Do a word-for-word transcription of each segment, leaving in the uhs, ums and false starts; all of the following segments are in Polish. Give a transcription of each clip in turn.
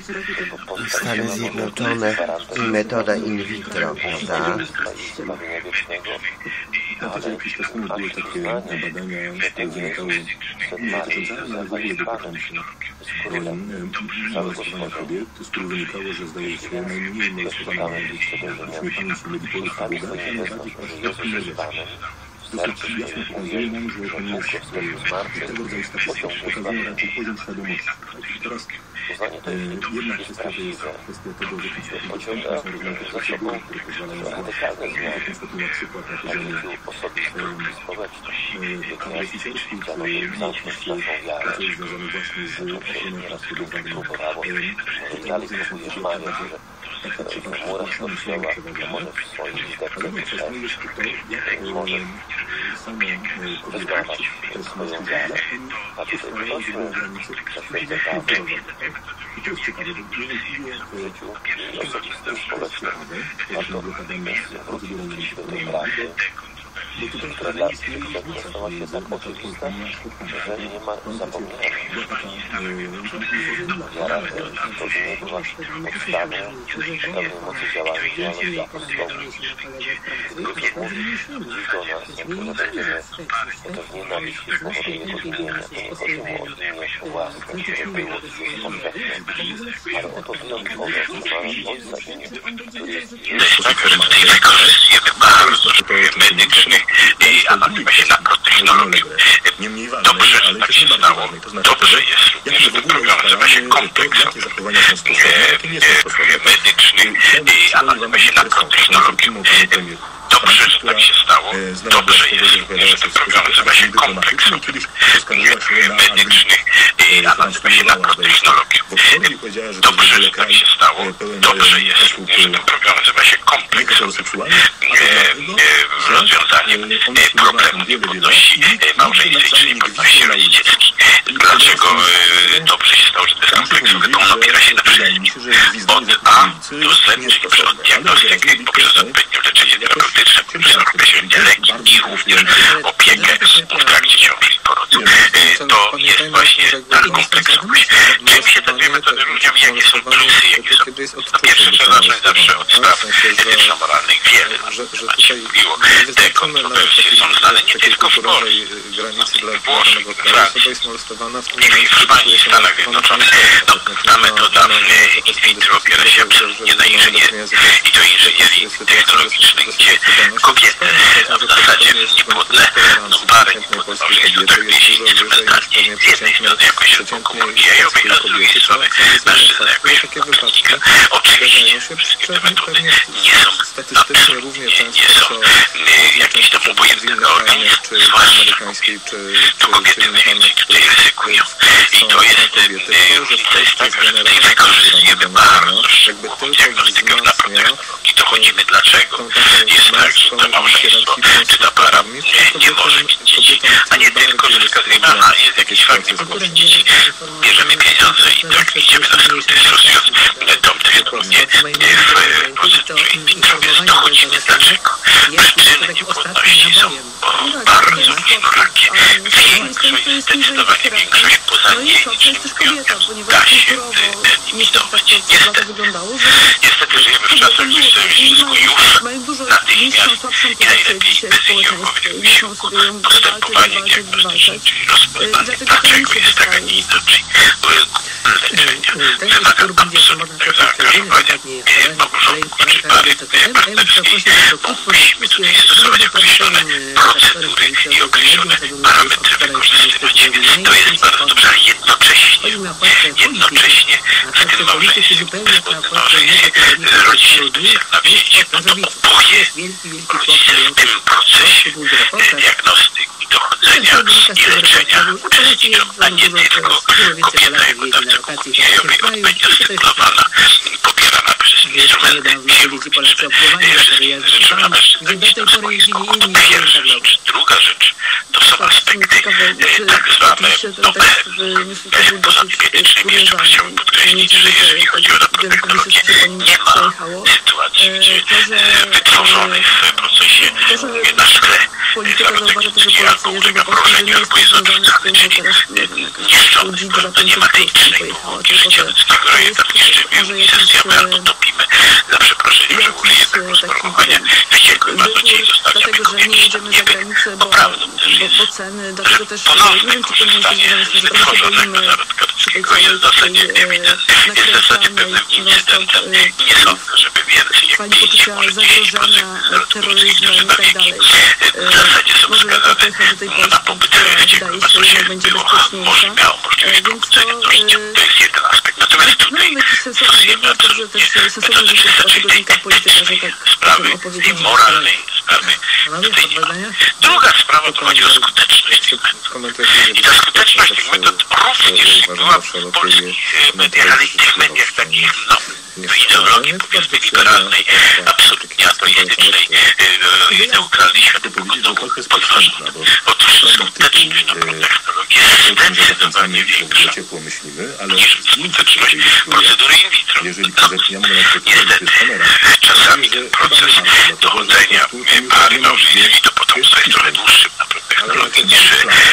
Stany Zjednoczone i metoda in vitro, prawda? Ale jakiś czas temu były takie badania, które wynikały w ogóle dotyczące molestowania kobiet, z których wynikało, że zdaje się najmniej molestowane jeśli pamięć nie myli Polski, najbardziej molestowane. Dosyć jasno pokazuje nam, że to nie jest tego rodzaju statystyki pokazują raczej poziom świadomości. Teraz jedna kwestia to jest kwestia tego, że jakieś doświadczenia są rozwiązane ze sobą, które pozwalają na konstatuj na przykład na poziomie rosyjskich umiejętności, co jest związane właśnie z ochroną praw kobiet. Dalej próbujesz że taka przypadłość są przeważane, ale jednocześnie jest to, jak same kobiety, które są mężczyźni, oni ustalają sobie granice kulturowe. I to jest ciekawe, bo niewątpliwie osobiste społeczne ważną blokadami procedurą legislacyjną. Bo tutaj wcale nie istnieje różnica między metodami a środkami. że nie ma zapomnienia. Była taka Wiara to nie była podstawą pełnej mocy działania działalności apostolów. Jezus mówi dziś do nas, że będziemy chociaż nienawiść z powodu Jego imienia. To nie chodzi mu o imię własne, które było już powszechne, ale o to wyjątkowe, że mamy Ojca imię, który jest To jest tak, że tutaj wykorzystujemy bardzo medycznych i analizujemy się na protechnologię. Dobrze, że tak się stało. Dobrze jest również, że ten program nazywa się kompleks medyczny i analizujemy się na protechnologię. Dobrze, że tak się stało. Dobrze jest również, że ten program nazywa się kompleks medyczny i analizujemy się na protechnologię. Dobrze, że tak się stało. Dobrze jest również, że ten program nazywa się kompleks rozwiązaniem problemu niepłodności małżeństwa, czyli niepłodności rodzicielskiej. Dlaczego dobrze się stało, że to jest kompleksowy? Bo on opiera się na wszystkim. Od A do Z, czyli od diagnostyki poprzez odpowiednie leczenie terapeutyczne, poprzez określenie leki i również opiekę w trakcie ciąży i porodu. To jest właśnie ta kompleksowość. Czym się te dwie metody różnią i jakie są plusy, jakie są... Po pierwsze, trzeba zacząć zawsze od spraw etyczno-moralnych. Wiele nas na się mówiło. Te kontrowersje są znane nie tylko w Polsce, w Włoszech, we Francji i w Hiszpanii, w Stanach Zjednoczonych. No, ta metoda in vitro opiera się absolutnie na inżynierii. I to inżynierii technologicznej, gdzie kobiety w zasadzie niepłodne, no parę niepłodne małżeństwo traktuje się instrumentalnie. Z jednej strony jako środką komórki jajowej, a z drugiej strony mężczyzna jako środka płodnika. Oczywiście wszystkie te metody nie są absolutnie, nie są jakieś tam obojętne na organizm, zwłaszcza to kobiety najwięcej tutaj ryzykują. I to jest, różnica jest taka, że tutaj wykorzystujemy bardzo szczegółową diagnostykę na protechnologii. Dochodzimy dlaczego. Jest tak, że to małżeństwo, czy ta para nie może mieć dzieci, a nie tylko, że wskazujemy, aha, jest jakiś fakt niepłodności dzieci, bierzemy pieniądze i tak idziemy na skróty, stosując tą technologię w procedurze in vitro, więc dochodzimy dlaczego. Przyczyny niepłodności są bardzo różnorakie. Większość, zdecydowanie większość poza niejednocznym wyjątkiem da się eliminować. Niestety. Niestety żyjemy w czasach, gdzie środowisku już natychmiast i najlepiej bezwzględnie wysiłku postępowanie diagnostyczne, czyli rozpoznanie, dlaczego jest tak, a nie inaczej. Leczenia wymaga absolutnego zaangażowania małżonków czy pary partnerskiej, bo musimy tutaj stosować określone procedury i określone parametry wykorzystywać. To jest bardzo dobrze, ale jednocześnie, jednocześnie w tym małżeństwie, w bezpłodnym małżeństwie rodzi się specjalna więź, bo to oboje rodzi się w tym procesie diagnostyki, dochodzenia i leczenia uczestniczą, a nie tylko kobieta jako dawca komórki jajowej odpowiednio stymulowana, pobierana przez instrumenty chirurgiczne. Rzeczą na mężczyznach na swoje skoko. To pierwsza rzecz. Druga rzecz to są aspekty tak zwane no, poza medycznymi. Jeszcze chciałbym podkreślić, że jeżeli chodzi o protechnologię, nie ma sytuacji, gdzie wytworzony w procesie to się na szkle zarobek industrii albo ulega mrożeniu, albo jest odrzucany, czyli niszczony w prawda niematrycznej komórki życia ludzkiego, tak niszczymy i zesjamy albo topimy za przeproszeniem, że użyję tego sformułowania. Wściekły bardzo dzisiaj zostawiamy kobiety, nie by. Bo prawdą też jest, że ponowne korzystanie z wytworzonego zarodka ludzkiego jest w zasadzie ewidentne, jest w zasadzie pewnym incydentem i nie sądzę, żeby więcej jak pięć, może dziesięć procent zarodków ludzkich, którzy na wieki w zasadzie są skazane na pobyt wściekły, a co się było, może miało możliwość pobudzenia do życia. To jest jeden aspekt. Natomiast tutaj stosujemy absolutnie metody tej sprawy, tej moralnej sprawy tutaj nie ma. Druga sprawa to chodzi o skuteczność tych metod. I ta skuteczność tych metod również była w polskich mediach, ale i tych mediach takich, no, w ideologii powiedzmy liberalnej, absolutnie ateistycznej, neutralnej światopoglądowo podważona. Otóż skuteczność na protechnologię jest zdecydowanie większa niż skuteczność procedury in vitro. Niestety, czasami ten proces dochodzenia pary małżeńskiej do potomstwa jest trochę dłuższy na protechnologii niż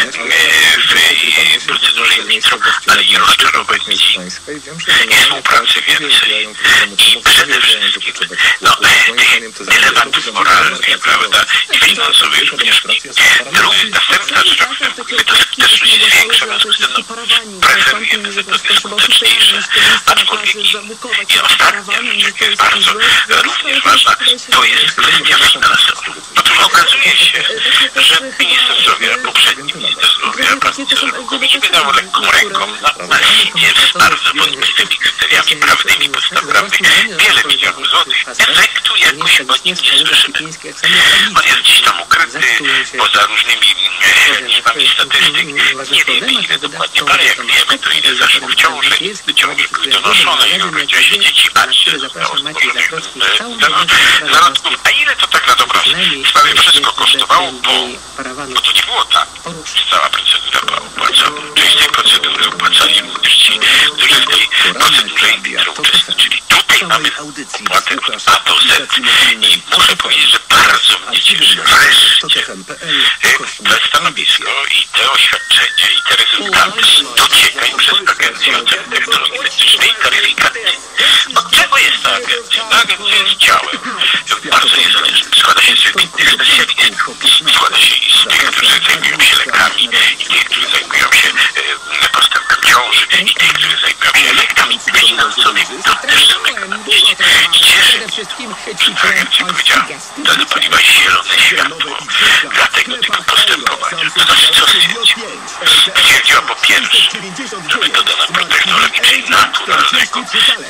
w procedurze in vitro, ale nie rozczarować nic. I współpracy więcej. I przede wszystkim no, tych elementów moralnych, prawda, i finansowych również. Drugi, następna rzecz, o której mówimy, to skuteczność jest większa, w związku z tym no, preferujemy metody skuteczniejsze, aczkolwiek i ostatnia rzecz, jaka jest bardzo również ważna, to jest kwestia finansowa. Otóż okazuje się, że minister zdrowia, poprzedni minister zdrowia, pan minister Rukowicz wydał lekką ręką na, na linie z bardzo wątpliwymi kryteriami prawnymi, podstaw prawnych, wiele milionów złotych, efektu jakoś o nim nie słyszymy. On jest gdzieś tam ukryty poza różnymi liczbami statystyk. Nie wiemy ile dokładnie, ale jak wiemy, to ile zaszło w ciąży, ciąży były donoszone, ile urodziło się dzieci, a ile zostało stworzonych zarodków, a ile to tak na dobrą sprawę wszystko kosztowało, bo, bo to nie było tak, że cała procedura była opłacana. Część tej procedury opłacali również ci, którzy w tej procedurze in vitro uczestniczyli. Tutaj mamy opłatę od A do Z i muszę powiedzieć, że bardzo mnie cieszy wreszcie to stanowisko i te oświadczenie i te rezultaty dociekają przez Agencję Oceny Technologii Medycznej i Taryfikacji. Od czego jest ta agencja? Ta agencja jest ciałem bardzo niezależnym. Składa się z wybitnych specjalistów. Składa się i z tych, którzy zajmują się lekami, i tych, którzy zajmują się e, postępem ciąży, i tych, którzy zajmują się efektami finansowymi. To też są ekonomiści. I cieszę mnie to, że ta agencja powiedziała, to zapaliła zielone światło dla tego typu postępowania. To znaczy co stwierdziła? Stwierdziła po pierwsze, że metoda na protechnologii, czyli naturalnego,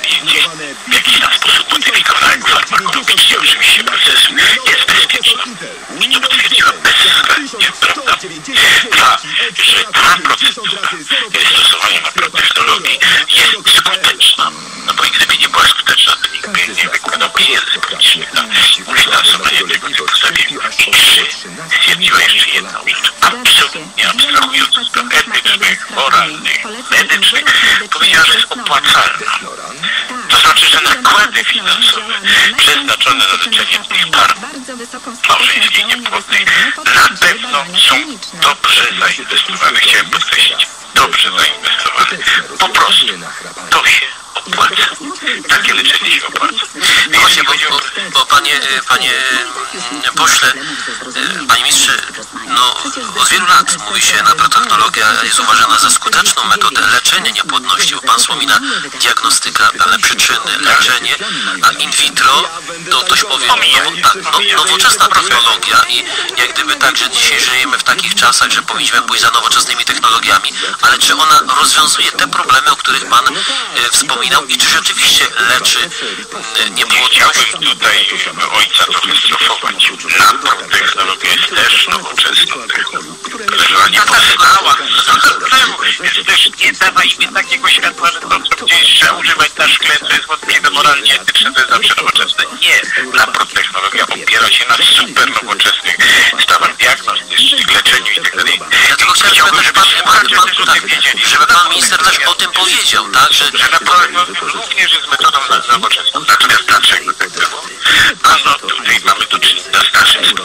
w jakiś tam sposób modyfikowanego farmakologicznie oczywiście procesu, jest bezpieczna. I to potwierdziła bezwzględnie, prawda? Dwa, że ta procedura stosowania na protechnologii jest skuteczna. No bo gdyby nie była skuteczna, to nikt by nie wykładał pieniędzy publicznych na finansowanie tego typu zabiegów. I trzy, stwierdziła jeszcze jedną rzecz, absolutnie abstrahując od spraw etycznych, moralnych, medycznych, powiedziała, że jest opłacalna. To znaczy, że nakłady finansowe przeznaczone na leczenie tych par małżeńskiej niepłodnej na pewno są dobrze zainwestowane. Chciałem podkreślić, dobrze zainwestowane. Po prostu to się opłaca. Takie leczenie się opłaca. No właśnie, bo, bo, bo panie, panie pośle, panie mistrze, no od wielu lat mówi się, naprotechnologia jest uważana za skuteczną metodę leczenia niepłodności, bo pan wspomina diagnostyka, ale przyczyny, leczenie, a in vitro to ktoś powie, no, tak, no, nowoczesna technologia i jak gdyby tak, że dzisiaj żyjemy w takich czasach, że powinniśmy pójść za nowoczesnymi technologiami, ale czy ona rozwiązuje te problemy, o których pan e, wspominał i czy rzeczywiście leczy e, niepłodność? Chciałbym tutaj ojca trochę strofować. Naprotechnologia jest też nowoczesną technologią, która nie powstała z problemu. Więc też nie dawajmy takiego światła, że to, co gdzieś trzeba używać na szkle, to jest wątpliwe moralnie etyczne, to jest zawsze nowoczesne. Nie. Naprotechnologia opiera się na super nowoczesnych stawach diagnostycznych, leczeniu i tak dalej. Dlatego chciałbym, żeby pan, pan, pan, tak, żeby pan minister też o tym powiedział, tak, że... że na pewno również jest metodą nowoczesną. Natomiast dlaczego tak było? No, no tutaj mamy do czynienia z naszym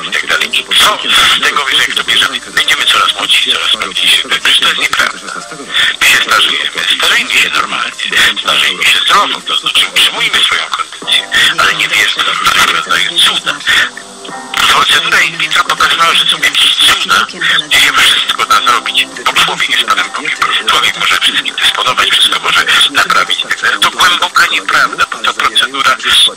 i tak dalej. I co z tego, że jak to bierzemy, będziemy coraz młodsi, coraz sprawniejsi. Przecież to jest nieprawda. My się starzejemy, starzejmy się normalnie, starzejmy się zdrowo, to znaczy utrzymujmy swoją kondycję, ale nie wierzmy w różnego rodzaju cuda. Procedura in vitro pokazała, że są jakieś cuda, gdzie się wszystko da zrobić, bo człowiek jest panem Bogiem, człowiek może wszystkim dysponować, wszystko może naprawić. To głęboka nieprawda, bo ta procedura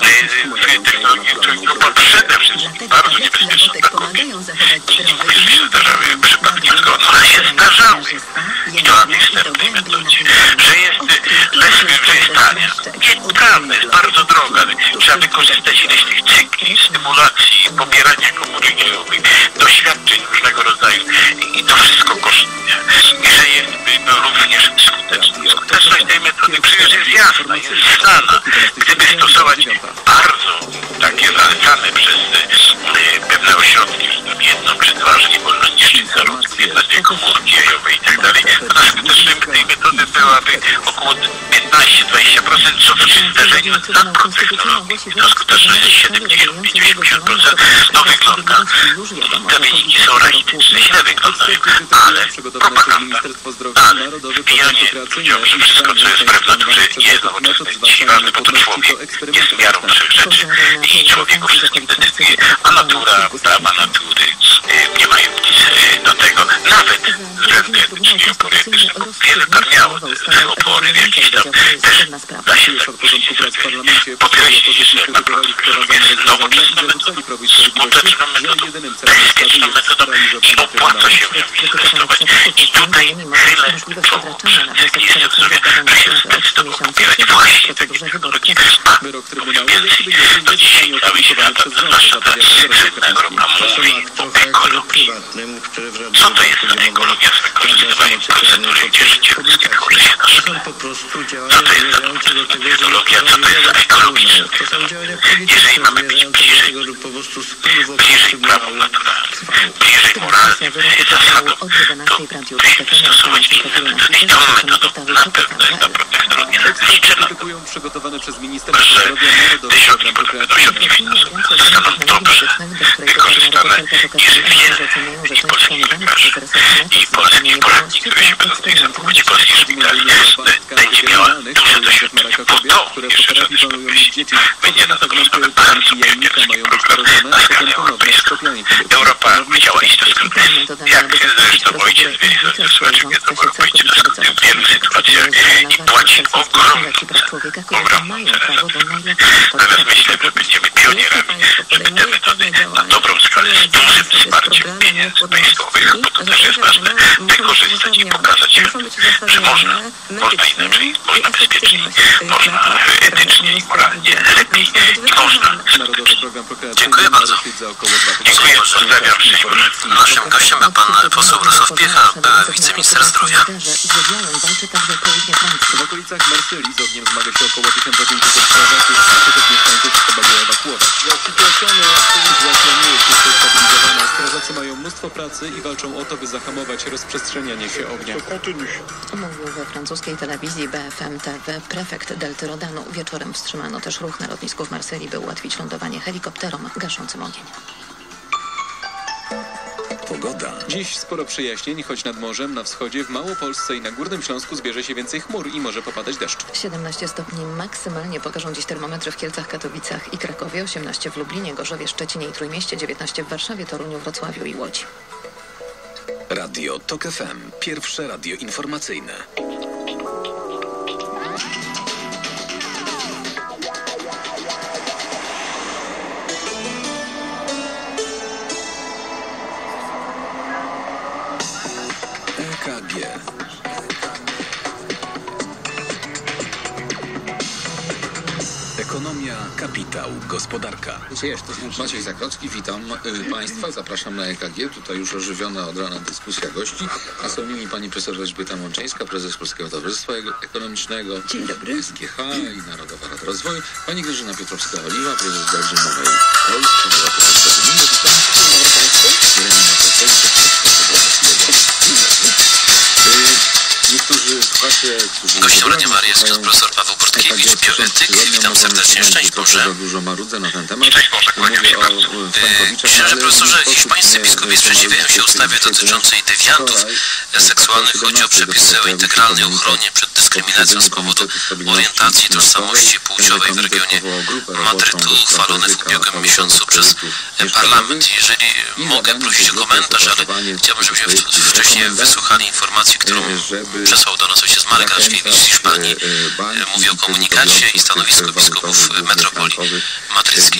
w technologii człowieka przede wszystkim bardzo niebezpieczna dla kobiet. I nie mówię, że się zdarzały przypadki zgonu, ale się zdarzały. I to na tej wstępnej metodzie, że jest bez, że jest tania. Nieprawda, jest bardzo droga. Trzeba wykorzystać ileś tych cykli, stymulacji, pobierania komórek dziełowych, doświadczeń różnego rodzaju. I to wszystko kosztuje. I że jest no, również skuteczne. Skuteczność tej metody przecież jest jasna, jest znana. Gdyby stosować bardzo takie zalecane przez y, pewne ośrodki, że tam jedno czy dwa, że nie wolno niszczyć zarodków, jedna z tej komórki jajowej i tak dalej, to ta skuteczność tej metody byłaby około piętnaście do dwudziestu procent, co przy zderzeniu z nadprą technologii. To skuteczność jest siedemdziesiąt do pięćdziesięciu procent. To wygląda, te wyniki są rachityczne, źle wyglądają, ale propaganda, ale wbijanie ludziom, że wszystko, co jest wbrew naturze, nie jest nowoczesne, jest dzisiaj ważne, bo to człowiek jest miarą wszech rzeczy i człowiek o wszystkim decyduje, a natura, prawa natury nie mają nic do tego, nawet względy etyczne, opory etyczne, bo wiele tam miało te opory jakieś tam też da się tak przycisnąć. Podkreślić, że naprawdę jest nowoczesną metodą, skuteczną metodą, bezpieczną metodą i opłaca się w nią inwestować. I tutaj chylę czoło przed ministrem zdrowia, że się zdecydował popierać właśnie takie technologie. A powiem więcej, do dzisiaj cały świat, zwłaszcza ta słynna Europa, mówi o ekologii. Co to jest za ekologia z wykorzystywaniem procedury, gdzie życie ludzkie tworzy się na szkle? Co to jest za nowoczesna biologia? Co to jest za ekologiczna technologia? Jeżeli mamy być bliżej, bliżej prawom naturalnym, bliżej moralnym zasadom, to musimy stosować inne metody. I tą metodą na pewno jest ta technologia liczona. Że te środki będą środki finansowe zostaną dobrze wykorzystane i że wiele i polskich lekarzy, i polskich poradni, które się będą tutaj zajmować, i polskich szpitali, będzie miała duże doświadczenie. Bo to, jeszcze raz też podkreślić, będzie na dobrą sprawę bardzo pionierski program na skalę europejską. Europa chciała iść do sklepu. Jak zresztą ojciec Wielizowny Słuchaczy wiedzą, Europa idzie do sklepu w wielu sytuacjach i płaci ogromną cenę, ogromną cenę za to. Natomiast myślę, że będziemy pionierami, żeby te metody na dobrą skalę z dużym wsparciem pieniędzy państwowych, bo to też jest ważne, wykorzystać i pokazać światu, że można, można inaczej, można bezpieczniej, można etycznie i moralnie lepiej i można skutecznie. Dziękuję bardzo. Dziękuję, pozdrawiam, szczęść Boże. Naszym gościem był pan poseł Rosław Piecha, były wiceminister zdrowia. W okolicach Marsylii z ogniem zmaga się około tysiąc pięćset strażaków, a tysiąc mieszkańców trzeba go ewakuować. Sytuacja nie jest jeszcze stabilizowana. Strażacy mają mnóstwo pracy i walczą o to, by zahamować rozprzestrzenianie się ognia. Mówił we francuskiej telewizji B F M T V prefekt Delty Rodanu. Wieczorem wstrzymano też ruch na lotnisku w Marsylii, by ułatwić lądowanie helikopterom gaszącym ogień. Pogoda. Dziś sporo przejaśnień, choć nad morzem, na wschodzie, w Małopolsce i na Górnym Śląsku zbierze się więcej chmur i może popadać deszcz. siedemnaście stopni maksymalnie pokażą dziś termometry w Kielcach, Katowicach i Krakowie, osiemnaście w Lublinie, Gorzowie, Szczecinie i Trójmieście, dziewiętnaście w Warszawie, Toruniu, Wrocławiu i Łodzi. Radio TOK F M. Pierwsze radio informacyjne. E K G. Ekonomia, kapitał, gospodarka. Maciej Zakrocki, witam y, Państwa, zapraszam na E K G. Tutaj już ożywiona od rana dyskusja gości, a są nimi pani profesor Elżbieta Mączyńska, prezes Polskiego Towarzystwa Ekonomicznego, Dzień dobry. S G H i Narodowa Rada Rozwoju, pani Grażyna Piotrowska-Oliwa, prezes Dolżymowej Polski, Niektórzy słuchacze, którzy... Gościem Radia Marii jest ksiądz profesor Paweł Bortkiewicz, bioetyk. Witam serdecznie, szczęść Boże. Szczęść Boże, kłaniam się bardzo. Księże profesorze, hiszpańscy biskupi sprzeciwiają się ustawie dotyczącej dewiantów seksualnych. Chodzi o przepisy o integralnej ochronie przed dyskryminacją z powodu orientacji, tożsamości płciowej w regionie Madrytu, uchwalony w ubiegłym miesiącu przez parlament. Jeżeli mogę prosić o komentarz, ale chciałbym, żebyśmy wcześniej wysłuchali informacji, którą przesłał do nas ojciec Marek Raszkiewicz z Hiszpanii. Mówi o komunikacie i stanowisku biskupów metropolii madryckiej.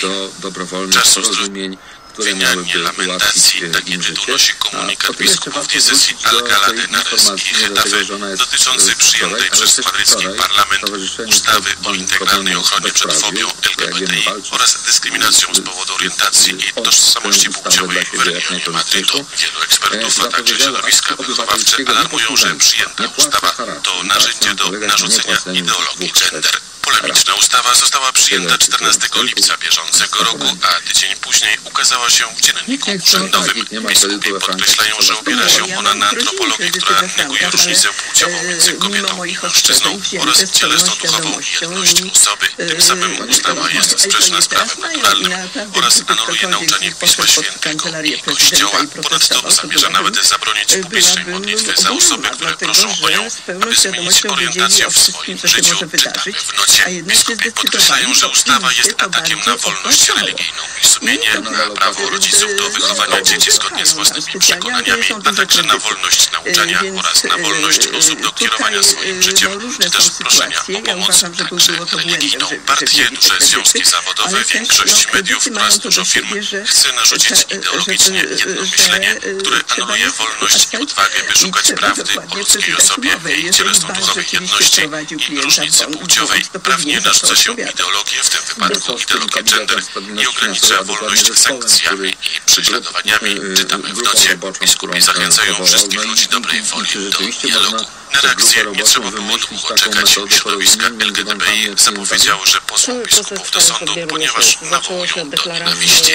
Czas uzdrowienia lamentacji, taki tytuł nosi komunikat biskupów diecezji Alcalá de Henares i Getafe dotyczący przyjętej przez madrycki parlament ustawy o integralnej ochronie przed fobią L G B T I oraz dyskryminacją z powodu orientacji i tożsamości płciowej w regionie Madrytu. Wielu ekspertów, a także środowiska wychowawcze alarmują, że przyjęta ustawa to narzędzie do narzucenia ideologii gender. Polemiczna ustawa została przyjęta czternastego lipca bieżącego roku, a tydzień później ukazała się w dzienniku urzędowym. Biskupi podkreślają, że opiera się ona na antropologii, która neguje różnicę płciową między kobietą i mężczyzną oraz cielesno-duchową jedność osoby. Tym samym ustawa jest sprzeczna z prawem naturalnym oraz anuluje nauczanie Pisma Świętego i Kościoła. Ponadto zamierza nawet zabronić publicznej modlitwy za osoby, które proszą o nią, aby zmienić orientację w swoim życiu. Czytamy w nocie. Biskupi podkreślają, że ustawa jest atakiem na wolność religijną i sumienie, na prawo rodziców do wychowania dzieci zgodnie z własnymi przekonaniami, a także na wolność nauczania oraz na wolność osób do kierowania swoim życiem, czy też proszenia o pomoc, także religijną. Partie, duże związki zawodowe, większość mediów oraz dużo firm chce narzucić ideologicznie jedno myślenie, które anuluje wolność i odwagę, by szukać prawdy o ludzkiej osobie, jej cielesno-duchowej jedności i różnicy płciowej. Prawnie narzuca się ideologię, w tym wypadku ideologię gender, i ogranicza wolność sankcjami i prześladowaniami. Czytamy w nocie. Biskupi zachęcają wszystkich ludzi dobrej woli do dialogu. Na reakcję nie trzeba było długo czekać. Środowiska L G B T I zapowiedziało, że posłą biskupów do sądu, ponieważ nawołują do nienawiści.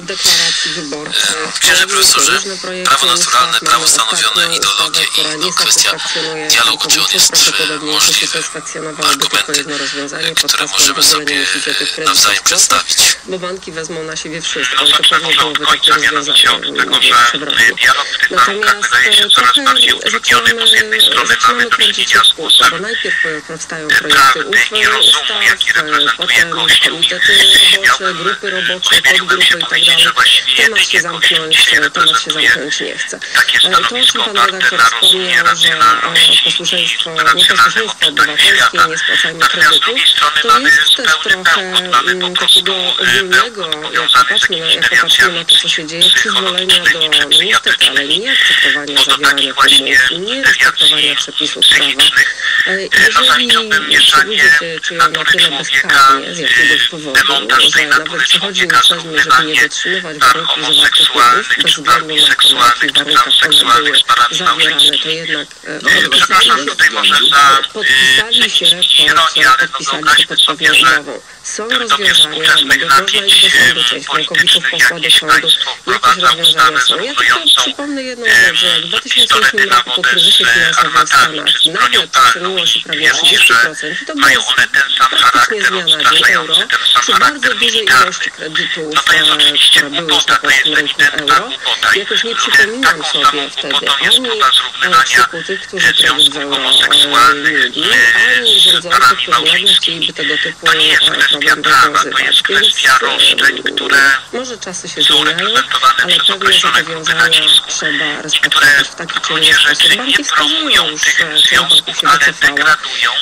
Księże profesorze, prawo naturalne, prawo stanowione, ideologie i no, kwestia dialogu, czy on jest możliwy? Argumenty, które możemy sobie nawzajem przedstawić. Bo banki wezmą na siebie wszystko. No, zacznę może od końca, mianowicie od tego, że dialog w tych warunkach wydaje się coraz bardziej utrudniony, bo z jednej strony mamy do czynienia z głosem prawdy i rozumu, jaki reprezentuje Kościół. Miałbym pośmieliłbym się powiedzieć, że właściwie jedynie Kościół dzisiaj reprezentuje takie stanowisko oparte na rozumie, racjonalności i racjonalnym odczytaniu świata. Natomiast z drugiej strony mamy zupełny bełkot, mamy po prostu bełkot powiązany z jakimiś dewiacjami psychicznych, cholernie psychiatrycznych. Po do takich właśnie dewiacji psychicznych no zaliczyłbym mieszanie natury człowieka, demontaż tej natury człowieka z równywaniu par homoseksualnych czy par biseksualnych czy transseksualnych z parami małżeńskimi. Przepraszam tutaj może za ironię, ale no wyobraźmy sobie, że w dobie współczesnych napięć politycznych jakieś państwo wprowadza ustawę zobowiązującą pistolety na wodę z armatami, czy z bronią palną. Wierzcie, że mają one ten sam charakter odstraszający, ten sam charakter militarny. No to jest oczywiście głupota, to jest ewidentna głupota. I taką samą głupotą jest próba zrównania związków homoseksualnych z parami małżeńskimi. To nie jest kwestia prawa, to jest kwestia roszczeń, które są reprezentowane przez określone grupy nacisku i które w gruncie rzeczy nie promują tych związków, ale degradują,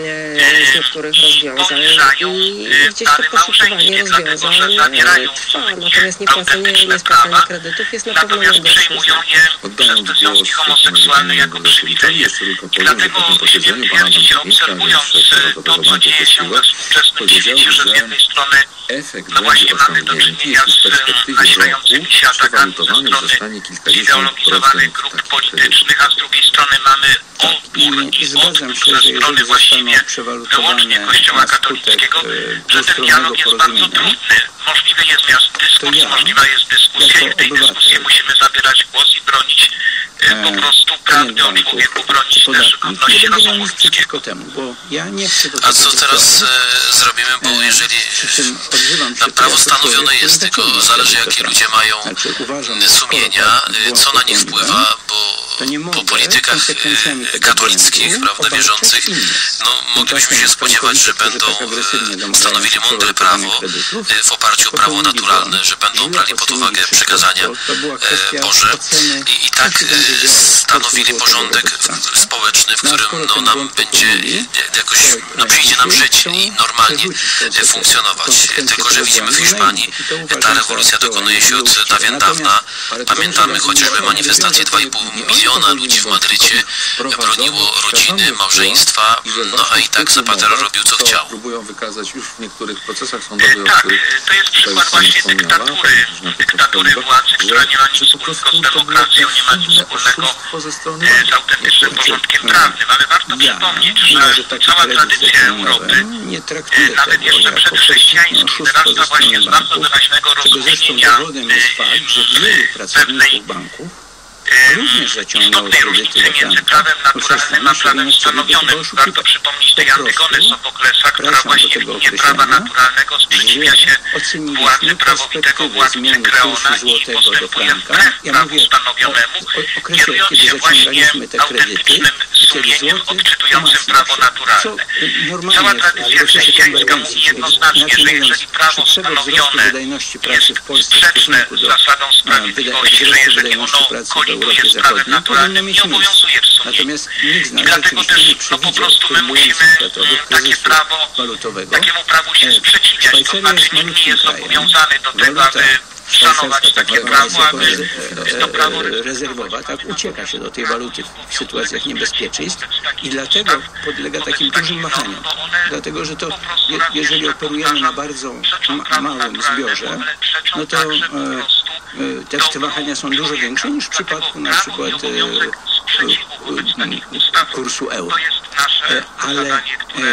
obniżają dane małżeńskie, dlatego że zawierają autentyczne prawa, natomiast przejmują je przez te związki homoseksualne jako przywileje. I dlatego śmiem twierdzić, obserwując to, co dzieje się we współczesnym świecie, że z jednej strony no właśnie mamy do czynienia z nasilającymi się atakami ze strony zideologizowanych grup politycznych, a z drugiej strony mamy opór i odpór ze strony właściwie wyłącznie Kościoła katolickiego, że ten dialog jest bardzo trudny. Możliwy jest dyskus, możliwa jest dyskusja i w tej dyskusji musimy zabierać głos i bronić po prostu prawdy o człowieku bronić też godności rozumu ludzkiego. Temu, bo ja nie chcę do A co teraz e, zrobimy, bo jeżeli na prawo stanowione jest, tylko zależy jakie ludzie mają sumienia, co na nich wpływa, bo po politykach e, katolickich, prawda, wierzących, no moglibyśmy się spodziewać, że będą e, stanowili mądre prawo e, w oparciu o prawo naturalne, że będą brali pod uwagę przykazania e, Boże i, i tak e, stanowili porządek społeczny, w którym no, nam będzie jakoś, no przyjdzie nam żyć i normalnie funkcjonować. Tylko że widzimy w Hiszpanii, ta rewolucja dokonuje się od dawien dawna. Pamiętamy chociażby manifestację dwa i pół miliona ludzi w Madrycie broniło rodziny, małżeństwa, no a i tak Zapatero robił co chciał. Próbują wykazać już w niektórych procesach sądowych. Tak, to jest przykład właśnie dyktatury, dyktatury władzy, która nie ma nic wspólnego z demokracją, nie ma nic wspólnego z autentycznym porządkiem prawnym, ale warto przypomnieć, że cała tradycja Europy, nawet jeszcze przedchrześcijańskiej, wyrasta właśnie z bardzo wyraźnego rozumienia pewnej istotnej różnicy między prawem naturalnym a prawem stanowionym. Warto przypomnieć tej Antygonę Sofoklesa, która właśnie w imię prawa naturalnego sprzeciwia się władzy prawowitego władcy Kreona i postępuje wbrew prawu stanowionemu, kierując się właśnie autentycznym sumieniem odczytującym prawo naturalne. Cała tradycja chrześcijańska mówi jednoznacznie, że jeżeli prawo stanowione jest sprzeczne z zasadą sprawiedliwości, że jeżeli ono koliduje z prawem naturalnym, nie obowiązuje w sumie. I dlatego też no, po prostu my musimy takie prawo, takiemu prawu się sprzeciwiać. To znaczy nikt nie jest zobowiązany do tego, aby szanować takie prawo, aby to prawo rezerwowa, tak, ucieka się do tej waluty w sytuacjach niebezpieczeństw i dlatego podlega takim dużym machaniom. Dlatego, że to, je, jeżeli operujemy na bardzo ma, małym zbiorze, no to e, e, te wahania są dużo większe niż w przypadku na przykład e, e, kursu euro. E, ale e,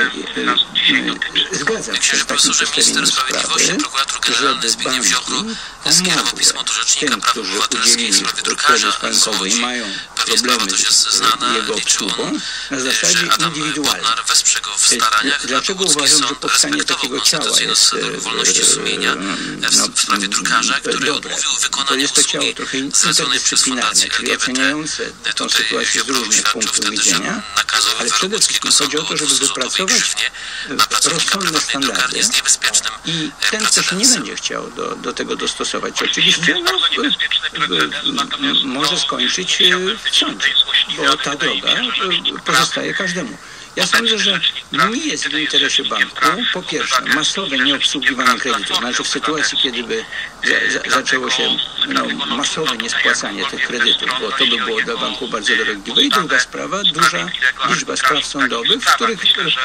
e, zgadzam się z takim przedstawieniem sprawy, żeby banki skierował pismo do Rzecznika Praw Obywatelskich w sprawie drukarza z Łodzi. Pewnie sprawa to jest znana, liczył on, że Adam Bodnar wesprze go w staraniach, aby łódzki sąd respektował konstytucyjną wolności sumienia w sprawie drukarza, który odmówił wykonania usługi zleconej przez fundację L G B T. Tutaj Ziobro oświadczył wtedy, że nakazowy wyrok łódzkiego sądu odniósł złotowej grzywnie, a pracownika prywatnej drukarni jest niebezpiecznym i ten ktoś nie będzie chciał do, do tego dostosować. Oczywiście no, może skończyć w sądzie, bo ta droga pozostaje każdemu. Ja sądzę, że nie jest w interesie banku, po pierwsze, masowe nieobsługiwanie kredytów. Znaczy w sytuacji, kiedy by za, za, zaczęło się no, masowe niespłacanie tych kredytów, bo to by było dla banku bardzo dolegliwe. I druga sprawa, duża liczba spraw sądowych, w których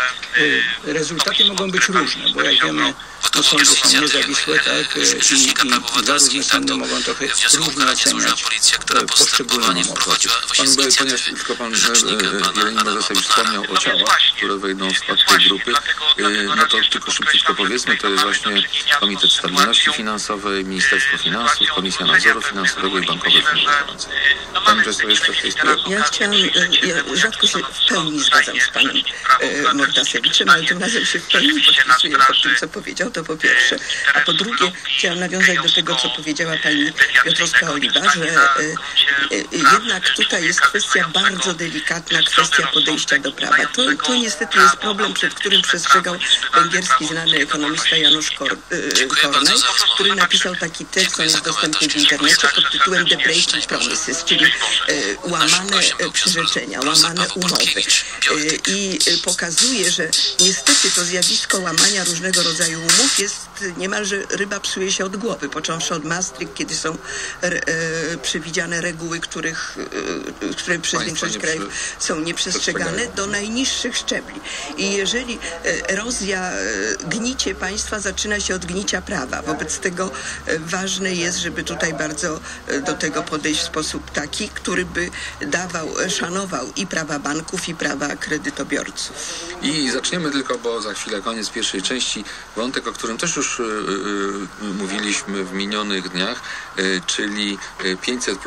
e, rezultaty mogą być różne, bo jak wiemy, no, sądy są niezawisłe, tak, i, i dwa różne sądy mogą trochę różnie oceniać poszczególną umowę. Pan, ponieważ tylko pan Jeleni może sobie wspomniał o ciałach, które wejdą w skład tej grupy, no to tylko szybciutko powiedzmy, to jest właśnie Komitet Stabilności Finansowej, Ministerstwo Finansów, Komisja Nadzoru Finansowego i Bankowy Fundusz Gwarancji. Pani profesor jeszcze w tej sprawie? Ja chciałam, ja rzadko się w pełni zgadzam z panem e, Mordasewiczem, ale tym razem się w pełni podpisuję pod tym, co powiedział, to po pierwsze. A po drugie, chciałam nawiązać do tego, co powiedziała pani Piotrowska-Oliwa, że e, e, jednak tutaj jest kwestia bardzo delikatna, kwestia podejścia do prawa. To, to niestety jest problem, przed którym przestrzegał węgierski znany ekonomista Janusz Kor, e, Kornel, który napisał taki tekst, on jest dostępny w internecie pod tytułem The Breaking Promises, czyli e, łamane przyrzeczenia, łamane umowy. E, I pokazuje, że niestety to zjawisko łamania różnego rodzaju umów jest niemalże ryba psuje się od głowy, począwszy od Maastricht, kiedy są e, przewidziane reguły, których, e, które przez Państwo większość krajów są nieprzestrzegane, do najniższych szczebli. I jeżeli e, erozja, e, gnicie państwa zaczyna się od gnicia prawa. Wobec tego e, ważne jest, żeby tutaj bardzo e, do tego podejść w sposób taki, który by dawał, szanował i prawa banków, i prawa kredytobiorców. I zaczniemy tylko, bo za chwilę koniec pierwszej części, wątek, o którym też już y, y, mówiliśmy w minionych dniach, y, czyli pięćset plus.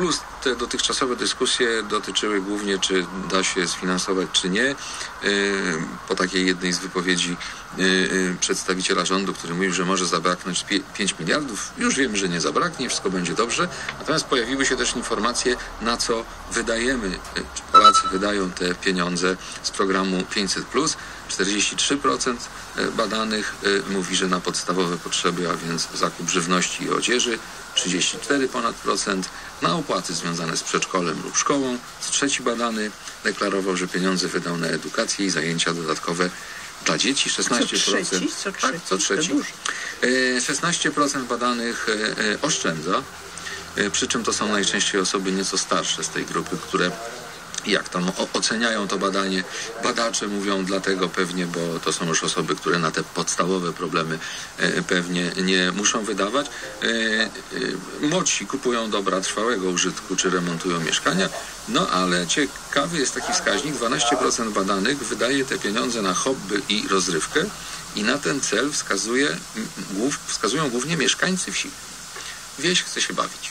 te dotychczasowe dyskusje dotyczyły głównie, czy da się sfinansować, czy nie. Po takiej jednej z wypowiedzi przedstawiciela rządu, który mówił, że może zabraknąć pięć miliardów. Już wiemy, że nie zabraknie, wszystko będzie dobrze. Natomiast pojawiły się też informacje, na co wydajemy, czy Polacy wydają te pieniądze z programu pięćset plus. czterdzieści trzy procent badanych mówi, że na podstawowe potrzeby, a więc zakup żywności i odzieży, trzydzieści cztery ponad procent, na opłaty związane z przedszkolem lub szkołą. Co trzeci badany deklarował, że pieniądze wydał na edukację i zajęcia dodatkowe dla dzieci. szesnaście procent. Co trzeci? Co trzeci? Tak, co trzeci. szesnaście procent badanych oszczędza, przy czym to są najczęściej osoby nieco starsze z tej grupy, które jak tam oceniają to badanie. Badacze mówią dlatego pewnie, bo to są już osoby, które na te podstawowe problemy pewnie nie muszą wydawać. Młodsi kupują dobra trwałego użytku, czy remontują mieszkania. No ale ciekawy jest taki wskaźnik, dwanaście procent badanych wydaje te pieniądze na hobby i rozrywkę i na ten cel wskazuje, wskazują głównie mieszkańcy wsi. Wieś chce się bawić.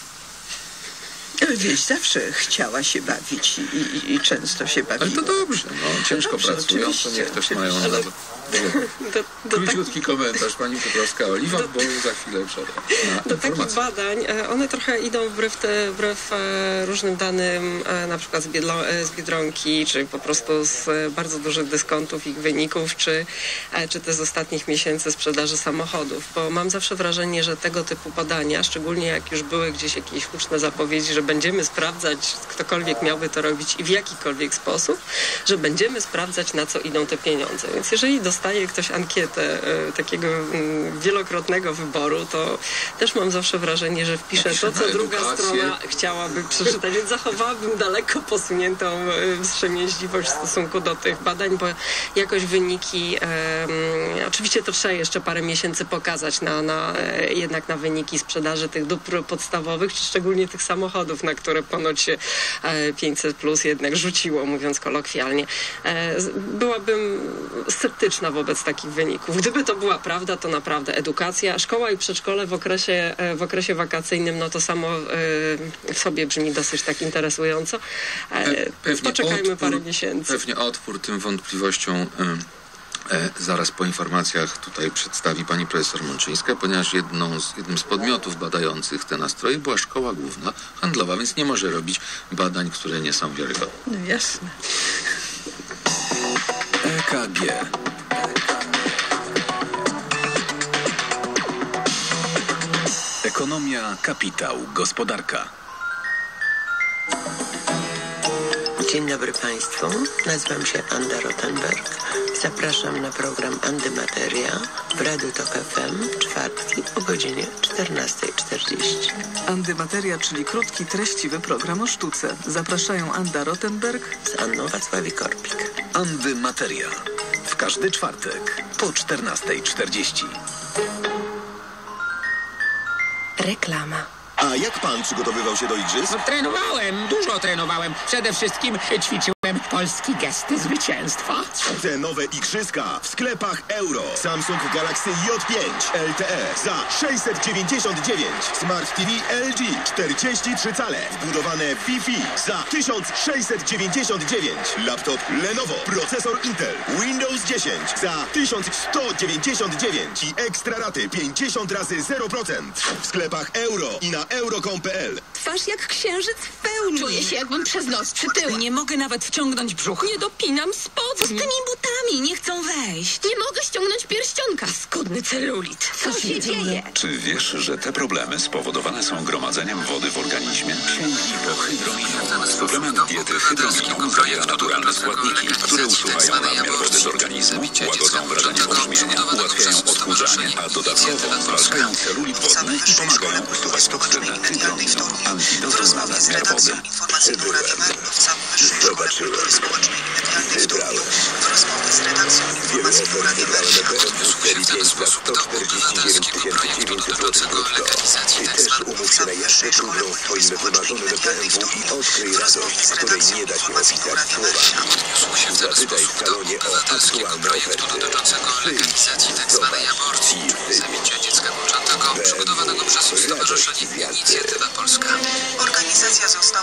Wieś zawsze chciała się bawić i, i, i często się bawiła. Ale to dobrze, no ciężko dobrze, pracują, to niech też mają ale... na... Króciutki komentarz pani Piotrowska-Oliwa, bo za chwilę przerwę. Do takich badań, one trochę idą wbrew, te, wbrew różnym danym, na przykład z, Biedlo, z Biedronki, czy po prostu z bardzo dużych dyskontów, ich wyników, czy, czy te z ostatnich miesięcy sprzedaży samochodów, bo mam zawsze wrażenie, że tego typu badania, szczególnie jak już były gdzieś jakieś huczne zapowiedzi, że będziemy sprawdzać, ktokolwiek miałby to robić i w jakikolwiek sposób, że będziemy sprawdzać, na co idą te pieniądze. Więc jeżeli dostaje ktoś ankietę e, takiego m, wielokrotnego wyboru, to też mam zawsze wrażenie, że wpiszę to, co druga strona chciałaby przeczytać, więc zachowałabym daleko posuniętą e, wstrzemięźliwość w stosunku do tych badań, bo jakoś wyniki, e, oczywiście to trzeba jeszcze parę miesięcy pokazać na, na, e, jednak na wyniki sprzedaży tych dóbr podstawowych, czy szczególnie tych samochodów, na które ponoć się e, pięćset plus jednak rzuciło, mówiąc kolokwialnie. E, byłabym sceptyczna wobec takich wyników. Gdyby to była prawda, to naprawdę edukacja, szkoła i przedszkole w okresie, w okresie wakacyjnym, no to samo w sobie brzmi dosyć tak interesująco. Pewnie Poczekajmy odpór, parę miesięcy. Pewnie odpór tym wątpliwościom zaraz po informacjach tutaj przedstawi pani profesor Mączyńska, ponieważ jedną z, jednym z podmiotów badających te nastroje była Szkoła Główna Handlowa, więc nie może robić badań, które nie są wiarygodne. No jasne. E K G. Ekonomia, kapitał, gospodarka. Dzień dobry Państwu, nazywam się Anda Rottenberg. Zapraszam na program Andymateria w Radiu Tok F M czwartki o godzinie czternasta czterdzieści. Andymateria, czyli krótki, treściwy program o sztuce. Zapraszają Anda Rottenberg z Anną Wacławi-Korpik. Andymateria. W każdy czwartek po czternasta czterdzieści. Reklama. A jak pan przygotowywał się do igrzysk? No, trenowałem, dużo trenowałem. Przede wszystkim ćwiczyłem polski gest zwycięstwa. Te nowe igrzyska w sklepach Euro. Samsung Galaxy J pięć L T E za sześćset dziewięćdziesiąt dziewięć. Smart T V L G czterdzieści trzy cale. Wbudowane Wi-Fi za tysiąc sześćset dziewięćdziesiąt dziewięć. Laptop Lenovo. Procesor Intel. Windows dziesięć za tysiąc sto dziewięćdziesiąt dziewięć. I ekstra raty pięćdziesiąt razy zero procent. W sklepach Euro i na euro kropka com kropka p l. Twarz jak księżyc w pełni. Czuję się, jakbym przez noc przytyła. Nie mogę nawet wciągnąć brzucha. Nie dopinam spodni. Co z tymi butami? Nie chcą wejść. Nie mogę ściągnąć pierścionka. Skudny celulit. Co, Co się dzieje? dzieje? Czy wiesz, że te problemy spowodowane są gromadzeniem wody w organizmie? Sięgnij po Hydrominu. Suplement diety Hydrominu zawiera naturalne składniki, które usuwają nadmiar wody z organizmu, łagodzą wrażenie obrzmienia, ułatwiają odchudzanie, a dodatkowo zwalczają celulit wodny i pomagają usuwać toksyny. Hydrominu. Antidotum na nadmiar wody. Zobaczyłem. Wybrałem. Wiele ofert wybrałem na P M W serii pięć za sto czterdzieści dziewięć tysięcy dziewięćset złotych brutto. Ty też umów się na jazdę próbną swoim wymarzonym P M W i odkryj radość, której nie da się opisać słowami. Zapytaj w salonie o aktualne oferty. Legalizacji tzw. aborcji, zabicia dziecka poczętego przygotowanego przez Stowarzyszenie Inicjatywa Polska. Organizacja została założona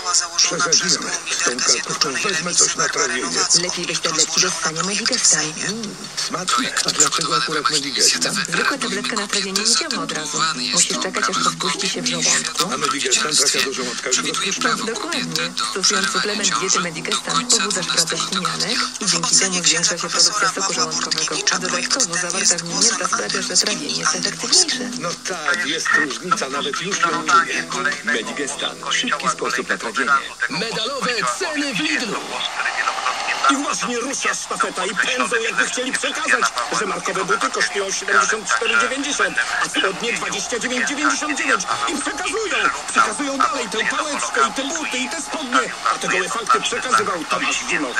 Przesadziłem. Z tą kartówką wezmę coś na trawienie. Lepiej weź tabletki do spania Medigestan. Smacznie. A dlaczego akurat Medigestan? Zwykła tabletka na trawienie nie działa od razu. Musisz czekać, aż rozpuści się w żołądku. A Medigestan trafia do żołądka już rozpuszczony. Dokładnie. Stosując suplement diety Medigestan pobudzasz pracę ślinianek i dzięki temu zwiększa się produkcja soku żołądkowego. A dodatkowo zawarta w nim mięta sprawia, że trawienie jest efektywniejsze. No tak, jest różnica, nawet już ją czuję. Medigestan. Szybki sposób na trawienie. Medalowe ceny w Lidlu. I właśnie rusza sztafeta i pędzą, jakby chcieli przekazać, że markowe buty kosztują siedemdziesiąt cztery dziewięćdziesiąt, a spodnie dwadzieścia dziewięć dziewięćdziesiąt dziewięć. I przekazują, przekazują dalej tę pałeczkę i te buty i te spodnie. A te gołe fakty przekazywał Tomasz Zimoch.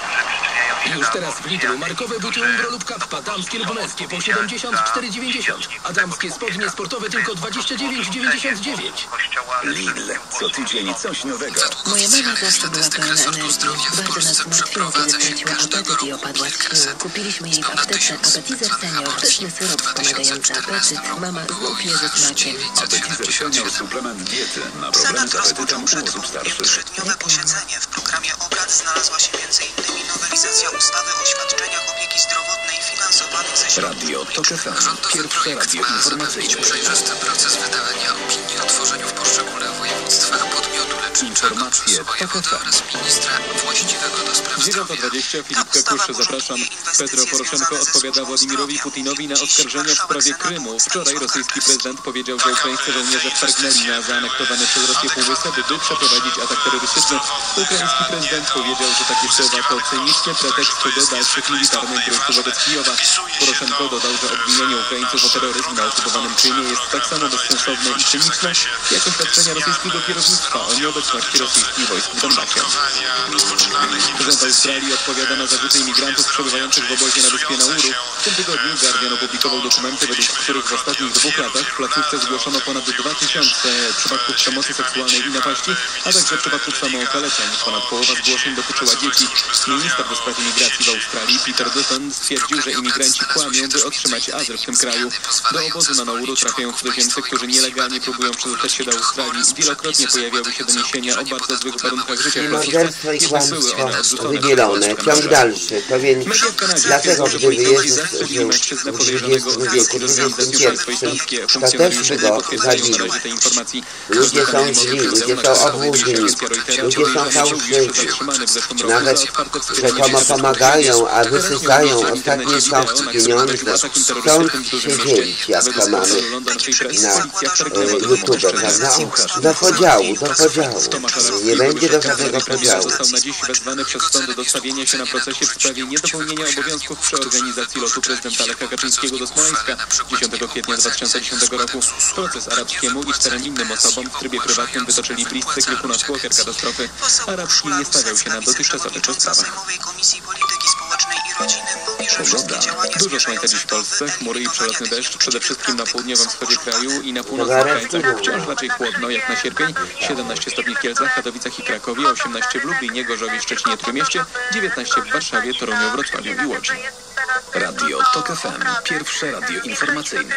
Już teraz w Lidlu markowe buty Umbro lub Kappa, damskie lub męskie po siedemdziesiąt cztery dziewięćdziesiąt, a damskie spodnie sportowe tylko dwadzieścia dziewięć dziewięćdziesiąt dziewięć. Lidl. Co tydzień coś nowego. Moja mama zawsze była pełna energii. Bardzo nas martwiła, kiedy straciła apetyt i opadła z sił. Kupiliśmy jej w aptece Appetizer Senior, pyszny syrop wspomagający apetyt. Mama znów je ze smakiem. Appetizer Senior, suplement diety na problem z apetytem u osób starszych. Trzydniowe posiedzenie. W programie obrad znalazła się między innymi nowelizacja ustawy o świadczeniach opieki zdrowotnej finansowanych ze środków Radio Tok F M. Pierwsze radio informacyjne. Przejrzysty proces wydawania opinii o tworzeniu w poszczególnych województwach podmiotu leczniczego Informacje wojewody oraz ministra właściwego do spraw dziewiąta dwadzieścia, Filip Kakusz, zapraszam. Petro Poroszenko odpowiada Władimirowi Putinowi na oskarżenia w sprawie Krymu. Wczoraj rosyjski prezydent powiedział, że ukraińscy żołnierze wtargnęli na zaanektowany przez Rosję półwysep, by przeprowadzić atak terrorystyczny. Ukraiński prezydent powiedział, że takie słowa to cyniczny pretekst do dalszych militarnych grójków wobec Kijowa. Poroszenko dodał, że obwinienie Ukraińców o terroryzm na okupowanym Krymie jest tak samo bezsensowne i cyniczne, jak oświadczenia rosyjskiego kierownictwa o nieobecności rosyjskich wojsk w Donbasie. Prezydent Australii odpowiada na zarzuty imigrantów przebywających w obozie na wyspie Nauru. W tym tygodniu Guardian opublikował dokumenty, według których w ostatnich dwóch latach w placówce zgłoszono ponad dwa tysiące przypadków przemocy seksualnej i napaści, a także przypadków samookaleczeń. Ponad połowa zgłoszeń dotyczyła dzieci. Minister do spraw imigracji w Australii, Peter Dutton, stwierdził, że imigranci kłamią, by otrzymać azyl w tym kraju. Do obozu na Nauru trafiają cudzoziemcy, którzy nielegalnie próbują przedostać się do Australii. Wielokrotnie pojawiały się doniesienia o bardzo złych warunkach życia w Rosji. Morderstwo i kłamstwo wydzielone, ciąg dalszy. To więc dlatego, gdy Jezus żył w dwudziestym wieku, dwudziestym pierwszym, to też by go zabili. Ludzie są źli, ludzie są obłudni, ludzie są fałszywi. Nawet rzekomo pomagają, a wysysają ostatnie cząstki pieniądze. Stąd się dzielić, jak to mamy na e, YouTube, prawda? Do podziału, do podziału. Nie będzie do żadnego podziału. Został na dziś wezwany przez sąd do stawienia się na procesie w sprawie niedopełnienia obowiązków przy organizacji lotu prezydenta Lecha Kaczyńskiego do Smoleńska dziesiątego kwietnia dwa tysiące dziesiątego roku. Proces arabskiemu i czterem innym osobom w trybie prywatnym wytoczyli bliscy kilku współofiar katastrofy. Arabski nie stawiał się na dotychczasowych rozprawach. Pogoda. Dużo słońca dziś w Polsce, chmury i przelotny deszcz, przede wszystkim na południowym wschodzie kraju i na północnych krańcach. Wciąż raczej chłodno, jak na sierpień, siedemnaście stopni w Kielcach, Katowicach i Krakowie, osiemnaście w Lublinie, Gorzowie, Szczecinie, Trójmieście, dziewiętnaście w Warszawie, Toruniu, Wrocławiu i Łodzi. Radio Tok F M. Pierwsze radio informacyjne.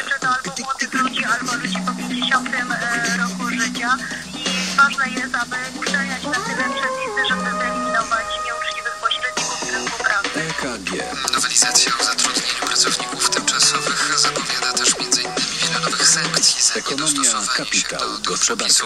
roku życia i ważne jest, aby uszczelniać pewne przepisy, żeby wyeliminować nieuczciwych pośredników z rynku pracy. E K G. Nowelizacja o zatrudnieniu pracowników tymczasowych zapowiada też między innymi wiele nowych sankcji za Ekonomia, kapitał, gospodarka.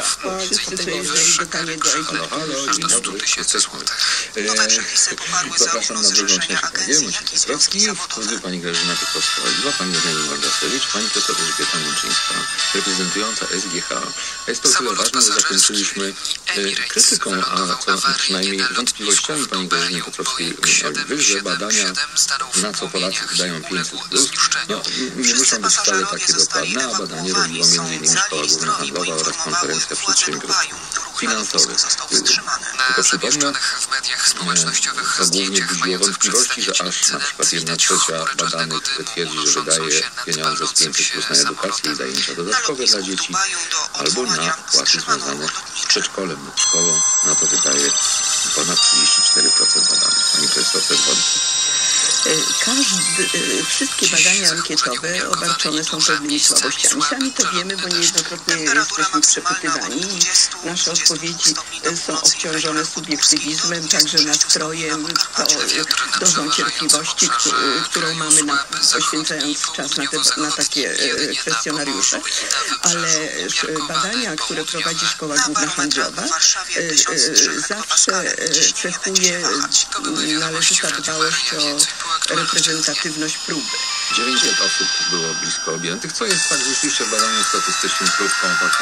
Halo, halo, dzień dobry. tysięcy złotych. Zapraszam na drugą część wypowiedzi. Maciej Piotrowski, wpływy pani Grażyna Piotrowska-Oliwa, pani Irena Waldasewicz, pani profesor Elżbieta Mączyńska, reprezentująca S G H. Jest to tyle ważne, że zakończyliśmy krytyką, a co przynajmniej wątpliwościami pani Grażyny Piotrowskiej-Oliwy, że badania, na co Polacy wydają pięćset plus, no, nie muszą być wcale takie dokładne, a badanie robiła między innymi Szkoła Głównohandlowa oraz Konferencja Przedsiębiorstw Finansowych. Tylko przypomnę, to głównie budziło wątpliwości, że aż na przykład jedna trzecia badanych twierdzi, że wydaje pieniądze z pięćset plus na edukację i zajęcia dodatkowe dla dzieci, albo na płacy związane z przedszkolem lub szkołą. Na to wydaje ponad trzydzieści cztery procent badanych. Pani profesor też wątpi. Każdy, wszystkie badania ankietowe obarczone są pewnymi słabościami. Sami to wiemy, bo niejednokrotnie jesteśmy przepytywani i nasze odpowiedzi są obciążone subiektywizmem, także nastrojem, to dozą cierpliwości, którą mamy na, poświęcając czas na, te, na takie kwestionariusze. Ale badania, które prowadzi Szkoła Główna Handlowa, zawsze cechuje należyta dbałość o reprezentatywność próby. dziewięćset osób było blisko objętych, co jest tak rzeczywiście w badaniu statystycznym próbką taką...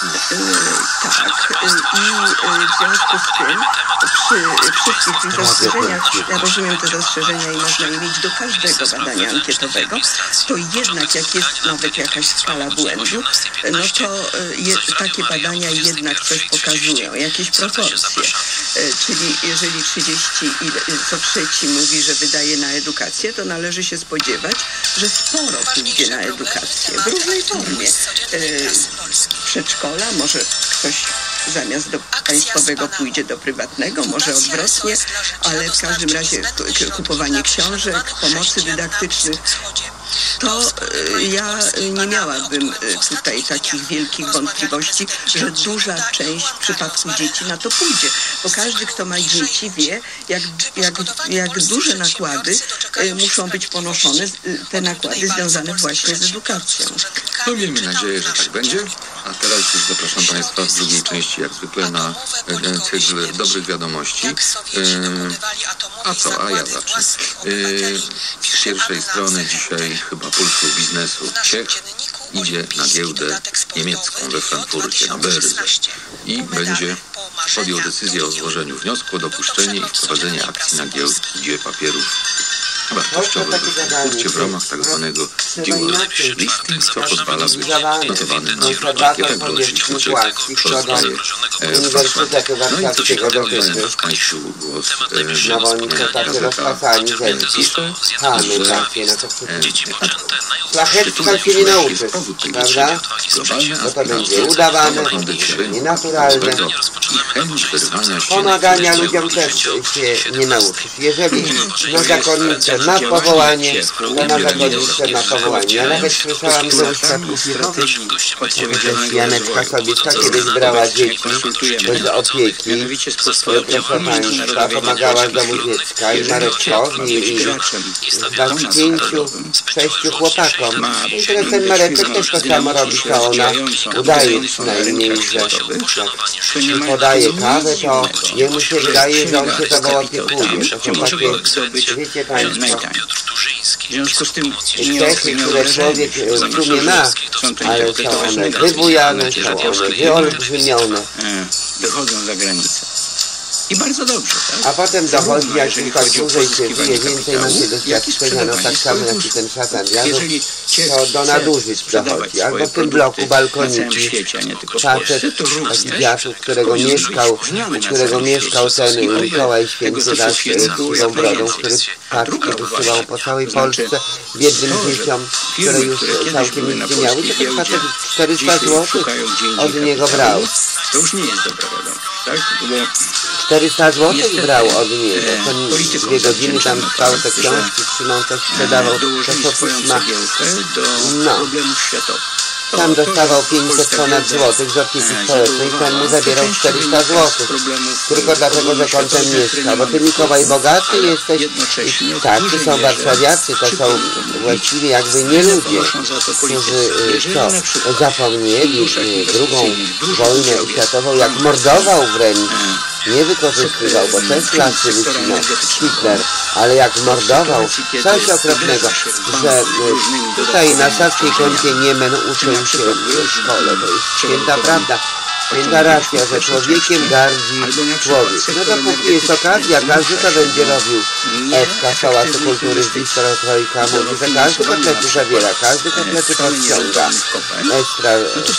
Tak. I w związku z tym przy wszystkich tych zastrzeżeniach, ja rozumiem te zastrzeżenia i można je mieć do każdego badania ankietowego, to jednak jak jest nawet jakaś skala błędu, no to je, takie badania jednak coś pokazują, jakieś proporcje. Czyli jeżeli trzydzieści i co trzeci mówi, że wydaje na edukację, to należy się spodziewać, że sporo pójdzie na edukację w różnej formie. Przedszkola, może ktoś zamiast do państwowego pójdzie do prywatnego, może odwrotnie, ale w każdym razie kupowanie książek, pomocy dydaktycznych, to ja nie miałabym tutaj takich wielkich wątpliwości, że duża część w przypadku dzieci na to pójdzie, bo każdy, kto ma dzieci, wie, jak, jak, jak duże nakłady muszą być ponoszone, te nakłady związane właśnie z edukacją. No miejmy nadzieję, że tak będzie. A teraz już zapraszam Państwa w drugiej części, jak zwykle, na cykl dobrych wiadomości. A co? A ja zacznę. Z pierwszej strony dzisiaj chyba Pulsu Biznesu. Ciech idzie na giełdę niemiecką we Frankfurcie na Börse i będzie podjął decyzję o złożeniu wniosku o dopuszczenie i wprowadzenie akcji na giełdzie papierów wartościowych w Frankfurcie w ramach tak zwanego dual listing, co pozwala być notowanym na pakietach, bo oczywiście rozdaje Uniwersytetu Warszawskiego dotyczy. Państwu głos No bo oni są tacy rozpasani, że chamy takie, no to szlachecka się nie nauczysz, prawda? Bo to będzie udawane, nienaturalne. Pomagania ludziom też się nie nauczysz. Jeżeli no zakonnice ma powołanie, to na zakonnice ma powołanie. Ja nawet słyszałam ze świadków Jehowych, że Janeczka Sobieska kiedyś brała dzieci bez opieki, proszę Państwa, pomagała z domu dziecka i Mareczkowi i z pięciu, sześciu chłopakom. I teraz ten Mareczek też to samo robi, co ona udaje przynajmniej, że jak podaje kawę, to jemu się wydaje, że on się tobą opiekuje. To są takie, wiecie Państwo, w związku z tym cechy, które człowiek w sumie ma, ale są one wybujane, są one wyolbrzymione. Wychodzą za granicę. I bardzo dobrze, tak? A potem dochodzi, jak już tak dłużej się żyje, więcej ma się doświadczenia, no tak samo jak i ten szatan diabłów, to do nadużyć dochodzi. Albo w tym bloku balkoniki, facet, taki dziadek, którego mieszkał, którego mieszkał ten Mikołaj Święty raz z siwą brodą, który paczki wysyłał po całej Polsce biednym dzieciom, które już całkiem nic nie miały, to ten facet czterysta złotych od niego brał. To już nie jest dobra wiadomość, tak? czterysta złotych brał od niego. Ten dwie godziny tam trwał te książki, trzymał coś, sprzedawał czasopisma. No. Tam dostawał pięćset ponad złotych z opieki społecznej, ten mu zabierał czterysta złotych. Tylko dlatego, że kątem mieszka. Bo ty, Mikołaj, bogaty jesteś. I tak, to są warszawiacy, to są właściwie jakby nie ludzie, którzy co, zapomnieli drugą wojnę światową, jak mordował wręcz. Nie wykorzystywał, bo też klasy wycinał Hitler, ale jak mordował, coś okropnego, że tutaj na Saskiej Kącie Niemen uczył się w szkole, to jest święta prawda. Święta racja, że człowiekiem gardzi człowiek. No dopóki jest okazja, każdy to będzie robił. Ewka z Pałacu Kultury z Bistro Trojka mówi, że każdy kotlety zabiera, każdy kotlety podciąga. Ekstra,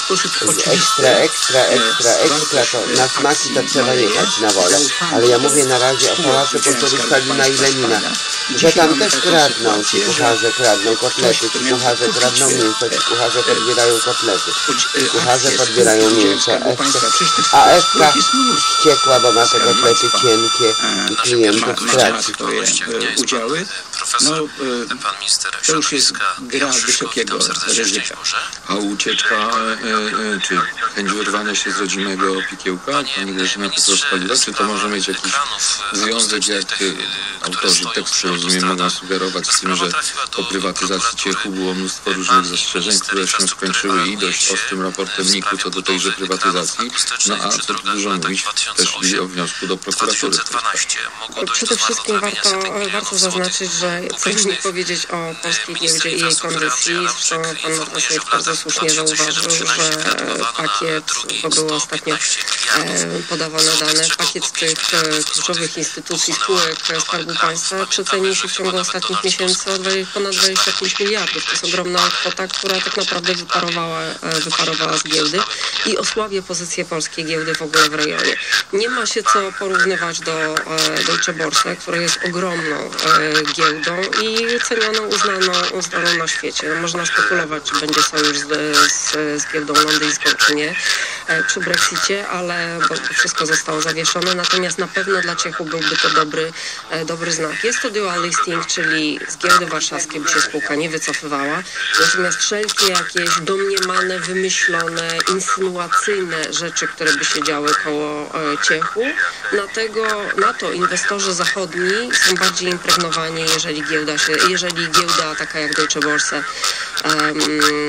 ekstra, ekstra, ekstra, ekstra, to na smaki to trzeba jechać na wolę. Ale ja mówię na razie o Pałacu Kultury Stalina i Lenina, że tam też kradną, ci kucharze kradną kotlety, ci kucharze kradną mięso, ci kucharze podbierają kotlety, ci kucharze podbierają mięso. A Ewka wściekła, bo ma te kotlety cienkie i klientów traci. Udziały, no to już jest gra wysokiego ryzyka. A ucieczka, e, e, czy chęć wyrwania się z rodzimego pikiełka, pani Grażyna Piotrowska-Lila, czy to może mieć jakiś związek, jak autorzy tekstu, rozumiem, mogą sugerować z tym, że po prywatyzacji Ciechu było mnóstwo różnych zastrzeżeń, które się skończyły i dość ostrym raportem N I K-u co do tejże prywatyzacji, no a co tu dużo mówić, też o wniosku do prokuratury. Przede wszystkim warto, warto zaznaczyć, że chcę nie powiedzieć o polskiej giełdzie i jej kondycji. Zresztą pan Martasiewicz bardzo słusznie zauważył, że pakiet, bo były ostatnio podawane dane, pakiet tych kluczowych instytucji, spółek Skarbu Państwa przecenił się w ciągu ostatnich miesięcy o ponad dwadzieścia pięć miliardów. To jest ogromna kwota, która tak naprawdę wyparowała, wyparowała z giełdy i osłabia pozycję polskiej giełdy w ogóle w rejonie. Nie ma się co porównywać do Deutsche Börse, która jest ogromną giełdą i cenioną, uznaną, uznaną na świecie. Można spekulować, czy będzie sojusz z, z, z giełdą londyńską, czy nie przy Brexicie, ale bo wszystko zostało zawieszone. Natomiast na pewno dla Ciechu byłby to dobry, dobry znak. Jest to dual listing, czyli z giełdy warszawskiej by się spółka nie wycofywała. Natomiast wszelkie jakieś domniemane, wymyślone, insynuacyjne rzeczy, które by się działy koło Ciechu, na, tego, na to inwestorzy zachodni są bardziej impregnowani, jeżeli giełda się, jeżeli giełda taka jak Deutsche Börse um,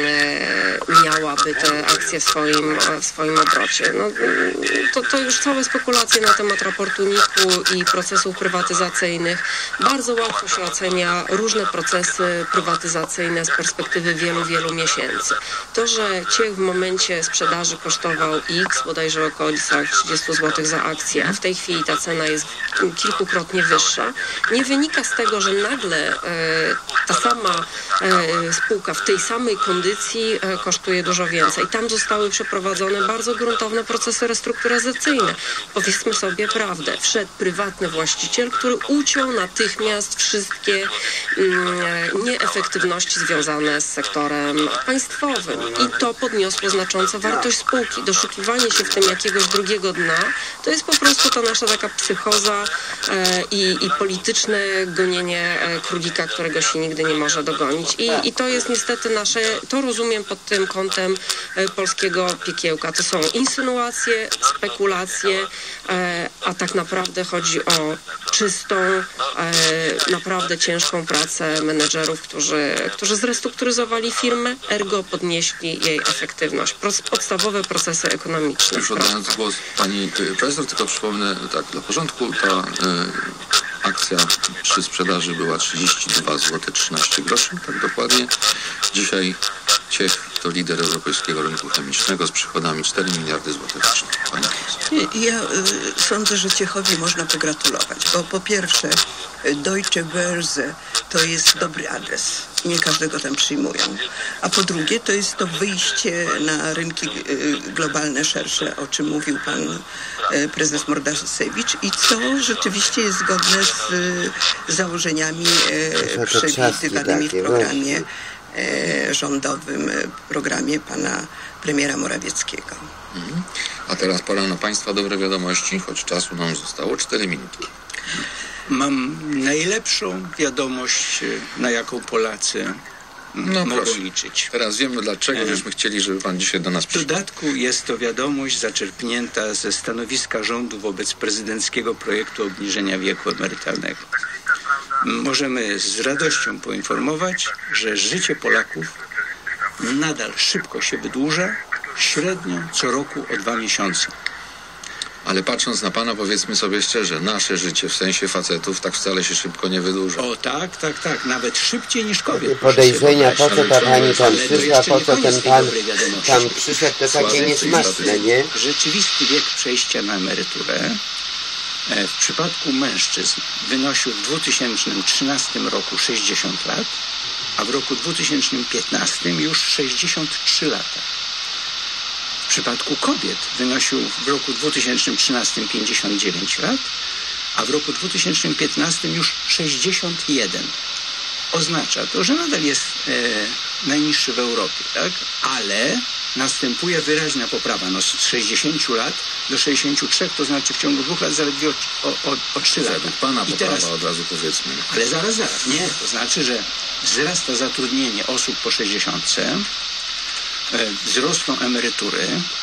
miałaby te akcje w swoim, w swoim obrocie. No, to, to już całe spekulacje na temat raportu N I K-u i procesów prywatyzacyjnych. Bardzo łatwo się ocenia różne procesy prywatyzacyjne z perspektywy wielu, wielu miesięcy. To, że Ciech w momencie sprzedaży kosztował X, bodajże około trzydzieści złotych za akcję, a w tej chwili ta cena jest kilkukrotnie wyższa, nie wynika z tego, że nagle e, ta sama e, spółka w tej samej kondycji e, kosztuje dużo więcej. Tam zostały przeprowadzone bardzo gruntowne procesy restrukturyzacyjne. Powiedzmy sobie prawdę. Wszedł prywatny właściciel, który uciął natychmiast wszystkie mm, nieefektywności związane z sektorem państwowym. I to podniosło znacząco wartość spółki. Doszukiwanie się w tym jakiegoś drugiego dna, to jest po prostu ta nasza taka psychoza e, i, i polityczne gonienie e, królika, którego się nigdy nie może dogonić. I, i to jest niestety nasze, to rozumiem pod tym kątem e, polskiego piekiełka. To są insynuacje, spekulacje, e, a tak naprawdę chodzi o czystą, e, naprawdę ciężką pracę menedżerów, którzy, którzy zrestrukturyzowali firmę, ergo podnieśli jej efektywność. Podstawowe procesy ekonomiczne. Już oddając głos pani profesor, tylko przypomnę tak dla porządku, ta y, akcja przy sprzedaży była trzydzieści dwa złote trzynaście groszy, tak dokładnie. Dzisiaj Ciech to lider europejskiego rynku chemicznego z przychodami cztery miliardy złotych rocznie. Ja y, sądzę, że Ciechowi można pogratulować, bo po pierwsze Deutsche Börse to jest dobry adres. Nie każdego tam przyjmują. A po drugie to jest to wyjście na rynki y, globalne, szersze, o czym mówił pan y, prezes Mordasiewicz i co rzeczywiście jest zgodne z y, założeniami y, przewidywanymi w programie y, rządowym, y, programie pana premiera Morawieckiego. Mhm. A teraz pora na państwa dobre wiadomości, choć czasu nam zostało cztery minuty. Mam najlepszą wiadomość, na jaką Polacy no, mogą proszę. liczyć. Teraz wiemy dlaczego, żeśmy chcieli, żeby pan dzisiaj do nas przyszedł. W dodatku jest to wiadomość zaczerpnięta ze stanowiska rządu wobec prezydenckiego projektu obniżenia wieku emerytalnego. Możemy z radością poinformować, że życie Polaków nadal szybko się wydłuża, średnio co roku o dwa miesiące. Ale patrząc na pana, powiedzmy sobie szczerze, nasze życie, w sensie facetów, tak wcale się szybko nie wydłuża. O tak, tak, tak, nawet szybciej niż kobiet. Podejrzenia, po co ta pani tam przyszła, po co ten pan tam przyszedł, to takie niesmaczne, nie? Rzeczywisty wiek przejścia na emeryturę w przypadku mężczyzn wynosił w dwa tysiące trzynastym roku sześćdziesiąt lat, a w roku dwa tysiące piętnastym już sześćdziesiąt trzy lata. W przypadku kobiet wynosił w roku dwa tysiące trzynastym pięćdziesiąt dziewięć lat, a w roku dwa tysiące piętnastym już sześćdziesiąt jeden. Oznacza to, że nadal jest e, najniższy w Europie, tak? Ale następuje wyraźna poprawa. No, z sześćdziesięciu lat do sześćdziesięciu trzech, to znaczy w ciągu dwóch lat zaledwie o, o, o trzy lata. Pana I poprawa teraz, od razu powiedzmy. ale zaraz, zaraz. Nie, to znaczy, że wzrasta zatrudnienie osób po sześćdziesiątce, e, wzrosną emerytury,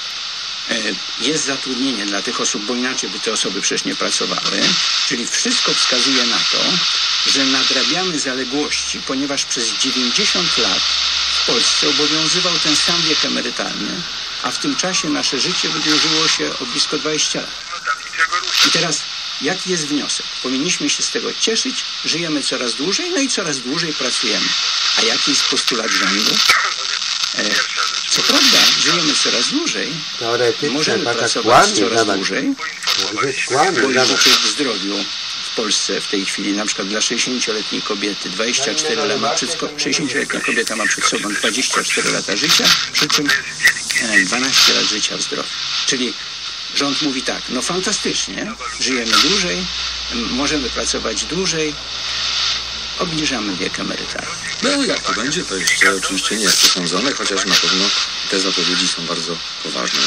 jest zatrudnienie dla tych osób, bo inaczej by te osoby przecież nie pracowały. Czyli wszystko wskazuje na to, że nadrabiamy zaległości, ponieważ przez dziewięćdziesiąt lat w Polsce obowiązywał ten sam wiek emerytalny, a w tym czasie nasze życie wydłużyło się o blisko dwadzieścia lat. I teraz jaki jest wniosek? Powinniśmy się z tego cieszyć, żyjemy coraz dłużej, no i coraz dłużej pracujemy. A jaki jest postulat rządu? E, Co prawda, żyjemy coraz dłużej, możemy pracować coraz dłużej, bo liczby w zdrowiu w Polsce w tej chwili, na przykład dla sześćdziesięcioletniej kobiety dwadzieścia cztery lata ma przed, sześćdziesięcioletnia kobieta ma przed sobą dwadzieścia cztery lata życia, przy czym dwanaście lat życia w zdrowiu. Czyli rząd mówi tak, no fantastycznie, żyjemy dłużej, możemy pracować dłużej, obniżamy wiek emerytalny. No jak to będzie, to jeszcze oczywiście nie jest przesądzone, chociaż na pewno te zapowiedzi są bardzo poważne.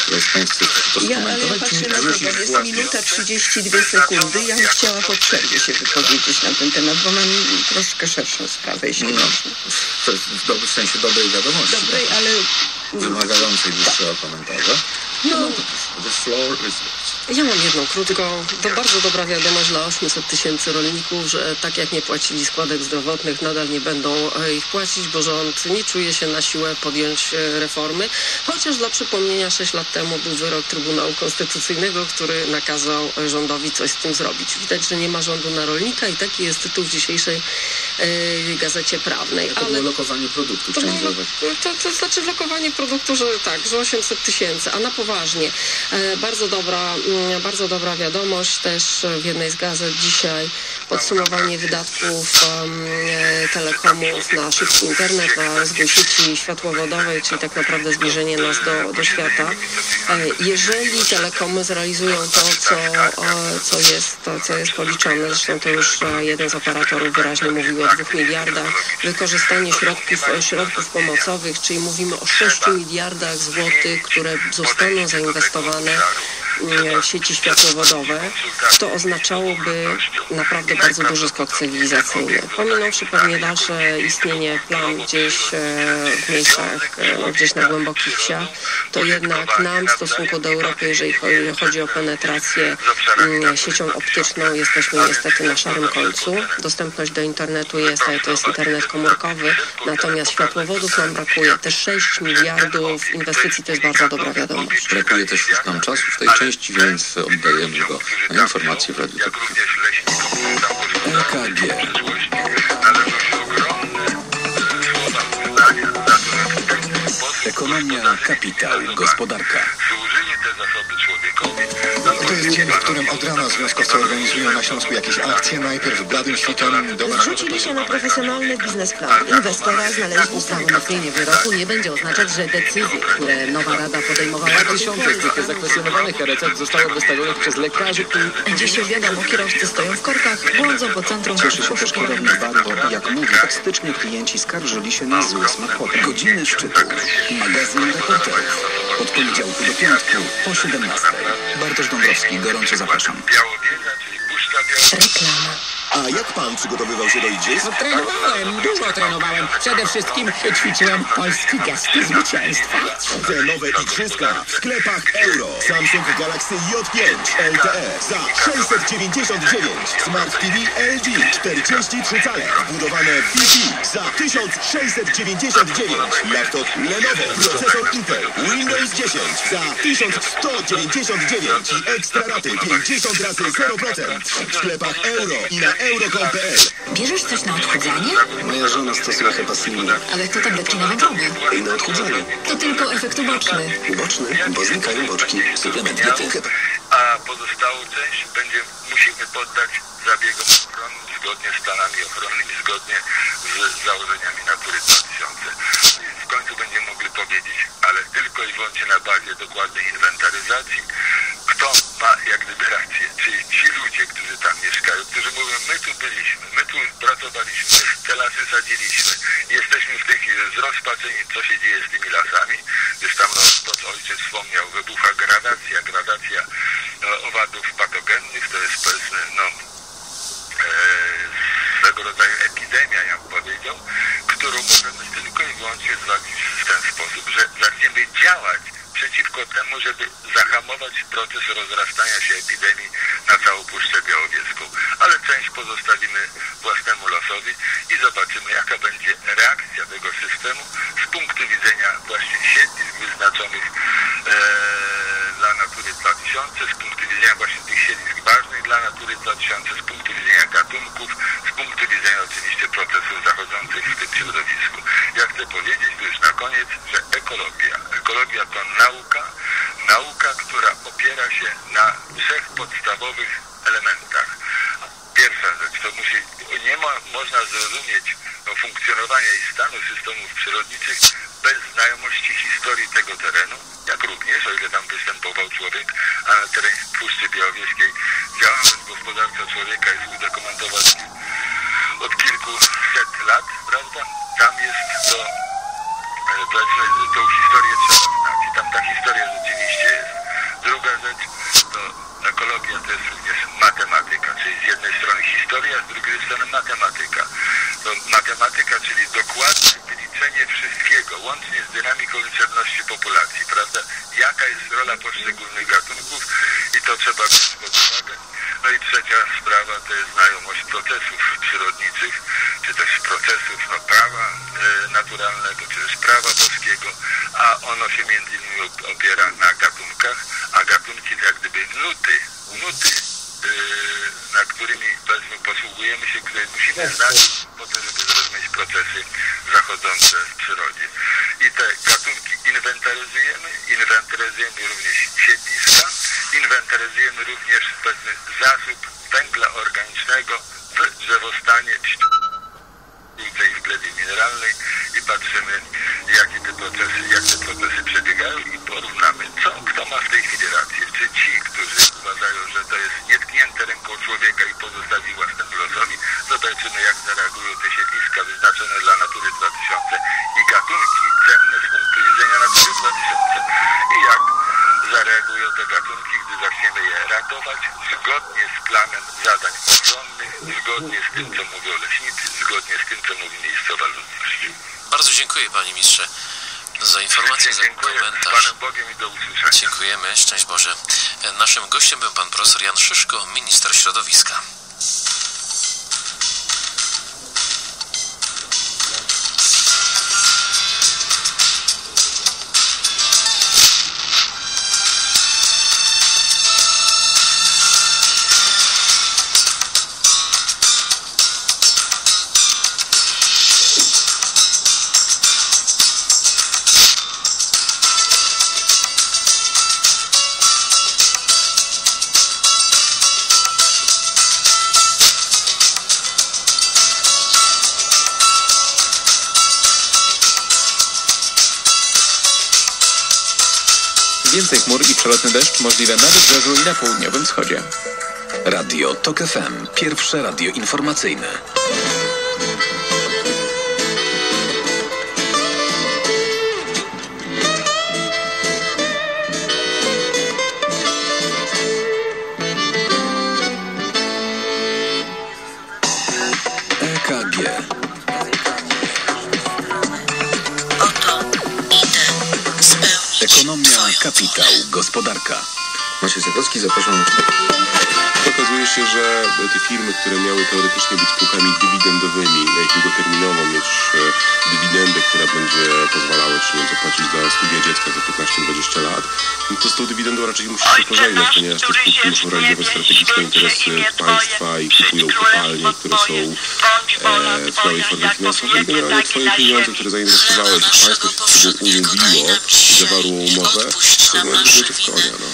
Ja, ale ja patrzę na zegar, jest minuta trzydzieści dwie sekundy. Ja bym chciała po przerwie się wypowiedzieć na ten temat, bo mam troszkę szerszą sprawę, jeśli no, można. To jest w, w sensie dobrej wiadomości. Dobrej, ale... Wymagającej dłuższego komentarza. No, the floor is... Ja mam jedną krótką, to bardzo dobra wiadomość dla osiemset tysięcy rolników, że tak jak nie płacili składek zdrowotnych, nadal nie będą ich płacić, bo rząd nie czuje się na siłę podjąć reformy. Chociaż dla przypomnienia sześć lat temu był wyrok Trybunału Konstytucyjnego, który nakazał rządowi coś z tym zrobić. Widać, że nie ma rządu na rolnika i taki jest tytuł w dzisiejszej e, gazecie prawnej. To ale było lokowanie produktu, to, chciałem było, to, to znaczy lokowanie produktu, że tak, że osiemset tysięcy, a na poważnie. E, bardzo dobra Bardzo dobra wiadomość też w jednej z gazet dzisiaj. Podsumowanie wydatków um, telekomów na szybki internet, na rozwój sieci światłowodowej, czyli tak naprawdę zbliżenie nas do, do świata. Jeżeli telekomy zrealizują to, co, co, jest, to, co jest policzone, zresztą to już jeden z operatorów wyraźnie mówił o dwóch miliardach, wykorzystanie środków, środków pomocowych, czyli mówimy o sześciu miliardach złotych, które zostaną zainwestowane w sieci światłowodowe, to oznaczałoby naprawdę bardzo duży skok cywilizacyjny. Pominąwszy pewnie dalsze istnienie plam gdzieś w miejscach, no, gdzieś na głębokich wsiach, to jednak nam w stosunku do Europy, jeżeli chodzi o penetrację siecią optyczną, jesteśmy niestety na szarym końcu. Dostępność do internetu jest, ale to jest internet komórkowy, natomiast światłowodów nam brakuje. Te sześć miliardów inwestycji to jest bardzo dobra wiadomość. Brakuje też już nam czasu w tej części, więc oddajemy go na informacje w Radiu Tok F M. E K G. Ekonomia, kapitał, gospodarka. To jest dzień, w którym od rana związkowcy organizują na Śląsku jakieś akcje. Najpierw bladym świtem do Zrzucili się na profesjonalny biznesplan. Inwestora znaleźli. Prawomocnienie wyroku nie będzie oznaczać, że decyzje, które nowa rada podejmowała... Tysiące z tych zakwestionowanych recept zostało wystawionych przez lekarzy. Dziś wiadomo, kierowcy stoją w korkach, błądzą po centrum. Cieszy się poszukiwany bardzo i jak mówi, stycznych klienci skarżyli się na zły smak potem. Godziny szczytu. Magazyn reporterów. Od poniedziałku do piątku po siedemnastej. Bartosz Dąbrowski, gorąco zapraszam. Reklama. A jak pan przygotowywał się do igrzysk? No, trenowałem, dużo trenowałem. Przede wszystkim ćwiczyłem polski gest zwycięstwa. Te nowe igrzyska w sklepach Euro. Samsung Galaxy J pięć L T E za sześćset dziewięćdziesiąt dziewięć. Smart T V L G czterdzieści trzy cale. Wbudowane Wi-Fi za tysiąc sześćset dziewięćdziesiąt dziewięć. Laptop Lenovo. Procesor Intel. Windows dziesięć za tysiąc sto dziewięćdziesiąt dziewięć. I ekstra raty pięćdziesiąt razy zero procent. W sklepach Euro i na euro kropka com kropka p l. Bierzesz coś na odchudzanie? Moja żona stosuje hepaslinę. Ale to tabletki na wątrobę. I na odchudzanie. To tylko efekt uboczny. Uboczny? Bo znikają boczki. Suplement diety. A pozostałą część będzie, musimy poddać zabiegom ochronnym zgodnie z planami ochronnymi, zgodnie z założeniami Natury dwa tysiące. W końcu będziemy mogli powiedzieć, ale tylko i wyłącznie na bazie dokładnej inwentaryzacji, kto ma jak gdyby rację? Czy ci ludzie, którzy tam mieszkają, którzy mówią, my tu byliśmy, my tu pracowaliśmy, my te lasy sadziliśmy, jesteśmy w tej chwili zrozpaczeni, co się dzieje z tymi lasami, gdyż tam, no, to co ojciec wspomniał, wybucha gradacja, gradacja no, owadów patogennych, to jest, powiedzmy, no, e, swego rodzaju epidemia, jak powiedział, którą możemy tylko i wyłącznie zwalczyć w ten sposób, że zaczniemy działać przeciwko temu, żeby zahamować proces rozrastania się epidemii na całą Puszczę Białowieską. Ale część pozostawimy własnemu losowi i zobaczymy, jaka będzie reakcja tego systemu z punktu widzenia właśnie siedlisk wyznaczonych e, dla Natury dwa tysiące, z punktu widzenia właśnie tych siedlisk ważnych dla Natury dwa tysiące, z punktu widzenia gatunków, z punktu widzenia oczywiście procesów zachodzących w tym środowisku. Ja chcę powiedzieć tu już na koniec, że ekologia, ekologia to nauka, nauka, która opiera się na trzech podstawowych elementach. Pierwsza rzecz, to musi, nie ma, można zrozumieć no, funkcjonowania i stanu systemów przyrodniczych bez znajomości historii tego terenu, jak również, o ile tam występował człowiek, a na terenie Puszczy Białowieskiej działalność gospodarcza człowieka jest udokumentowana od kilkuset lat, prawda? Tam jest to, powiedzmy, tą historię trzeba znać i tam ta historia rzeczywiście jest. Druga rzecz to ekologia to jest również matematyka, czyli z jednej strony historia, z drugiej strony matematyka. To matematyka, czyli dokładne wyliczenie wszystkiego, łącznie z dynamiką liczebności populacji, prawda? Jaka jest rola poszczególnych gatunków i to trzeba wziąć pod uwagę. No i trzecia sprawa to jest znajomość procesów przyrodniczych, czy też procesów no, prawa e, naturalnego, czy też prawa boskiego, a ono się między innymi opiera na gatunkach, a gatunki to jak gdyby nuty, nuty, e, na którymi powiedzmy posługujemy się, które musimy znać po to, żeby zrozumieć procesy zachodzące w przyrodzie. I te gatunki inwentaryzujemy, inwentaryzujemy również siedliska, inwentaryzujemy również powiedzmy zasób węgla organicznego w drzewostanie, i w glebie mineralnej i patrzymy, jakie te procesy, jak te procesy przebiegają i porównamy, co, kto ma w tej chwili rację. Czy ci, którzy uważają, że to jest nietknięte ręką człowieka i pozostawi własnemu losowi, zobaczymy, jak zareagują te siedliska wyznaczone dla Natury dwa tysiące i gatunki cenne z punktu widzenia Natury dwa tysiące i jak zareagują te gatunki, gdy zaczniemy je ratować zgodnie z planem zadań ochronnych, zgodnie z tym, co mówią leśnicy, zgodnie z tym, co mówi miejscowa ludność. Bardzo dziękuję, panie ministrze, za informację, za komentarz. Z Panem Bogiem i do usłyszenia. Dziękujemy, szczęść Boże. Naszym gościem był pan profesor Jan Szyszko, minister środowiska. Więcej chmur i przelotny deszcz możliwe na wybrzeżu i na południowym wschodzie. Radio TOK F M. Pierwsze radio informacyjne. E K G. Ekonomia, kapitał, gospodarka. Maciej Zakowski, zapraszam. Okazuje się, że te firmy, które miały teoretycznie być spółkami dywidendowymi, na ich długoterminowo mieć dywidendę, która będzie pozwalała ci zapłacić za studia dziecka za piętnaście dwadzieścia lat, no to z tą dywidendą raczej musi się pożegnać, ponieważ te spółki muszą realizować strategiczne interesy państwa i kupują kopalnie, które są e, w słabej formie finansowej. Generalnie twoje pieniądze, które zainwestowałeś, państwo się z tobą umówiło, zawarło umowę, to no, to w konia, no.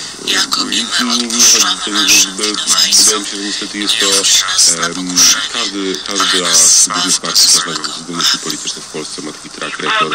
Wydaje mi się, że niestety jest to um, każdy, każda z dużych partii, każda z dużych politycznych w Polsce ma taki track record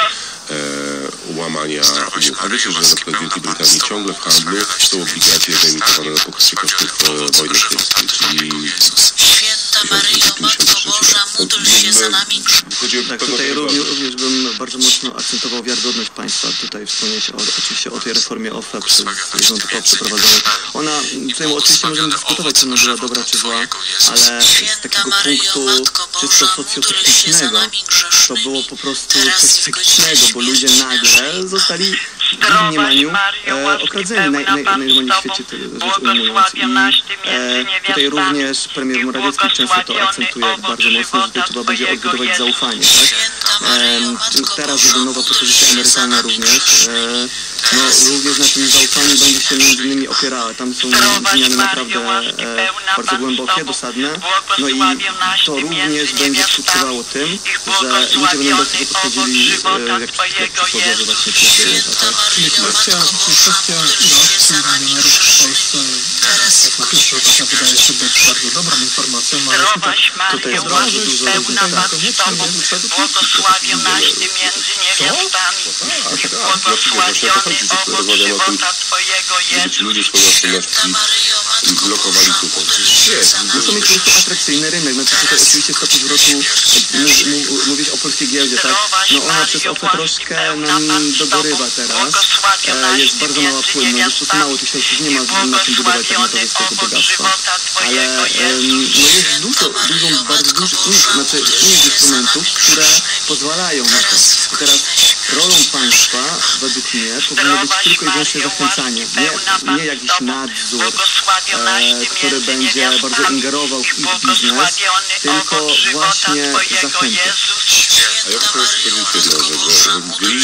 e, łamania umów. A wiecie, że na przykład w Wielkiej Brytanii ciągle w handlu są obligacje wyemitowane na pokrycie kosztów e, wojny krymskiej, czyli Święta Maryjo, Matko Boża, módl się za nami. Tak, tutaj również, również bym bardzo mocno akcentował wiarygodność państwa. Tutaj wspomnieć o, oczywiście o tej reformie O F E przez rząd P O przeprowadzonej. Ona, tutaj oczywiście możemy dyskutować, czy ona była dobra, czy zła, ale z takiego punktu czysto socjotechnicznego to było po prostu coś psychicznego, bo ludzie nagle zostali w ich mniemaniu e, okradzeni, naj, naj, najnormalniej w świecie rzecz ujmując. I e, tutaj również premier Morawiecki często to akcentuje bardzo mocno, że tutaj trzeba będzie odbudować zaufanie. Tak? E, teraz będzie nowa propozycja amerykalna również. E, no, również na tym zaufaniu będzie się między innymi opierała. Tam są zmiany naprawdę e, bardzo głębokie, dosadne. No i to również będzie skutkowało tym, że ludzie będą do tego podchodzili e, jak przykładowo właśnie Czyli kwestia, kwestia ilości milionerów w Polsce, jak na pierwszy rzut oka wydaje się być bardzo dobrą informacją, ale tutaj jest bardzo dużo różnych błogosławionaś Ty między niewiastami i błogosławiony owoc żywota Twojego, Jezus. Ludzie swoje oszczędności blokowali tutaj. No to mieć po prostu atrakcyjny rynek. Znaczy tutaj oczywiście stopy zwrotu, mówić o polskiej giełdzie, tak? No ona przez O F E troszkę nam dogorywa teraz. E, jest bardzo mała płynność, po prostu mało tych środków, nie ma na czym budować tak naprawdę swojego bogactwa. Ale e, no jest dużo, dużo, bardzo dużo innych, znaczy innych instrumentów, które pozwalają na to. I teraz rolą państwa, według mnie, powinno być tylko i wyłącznie zachęcanie. Nie, nie jakiś nadzór, e, który będzie bardzo ingerował w ich biznes, tylko właśnie zachętę. A ja chcę powiedzieć jedną rzecz, że byli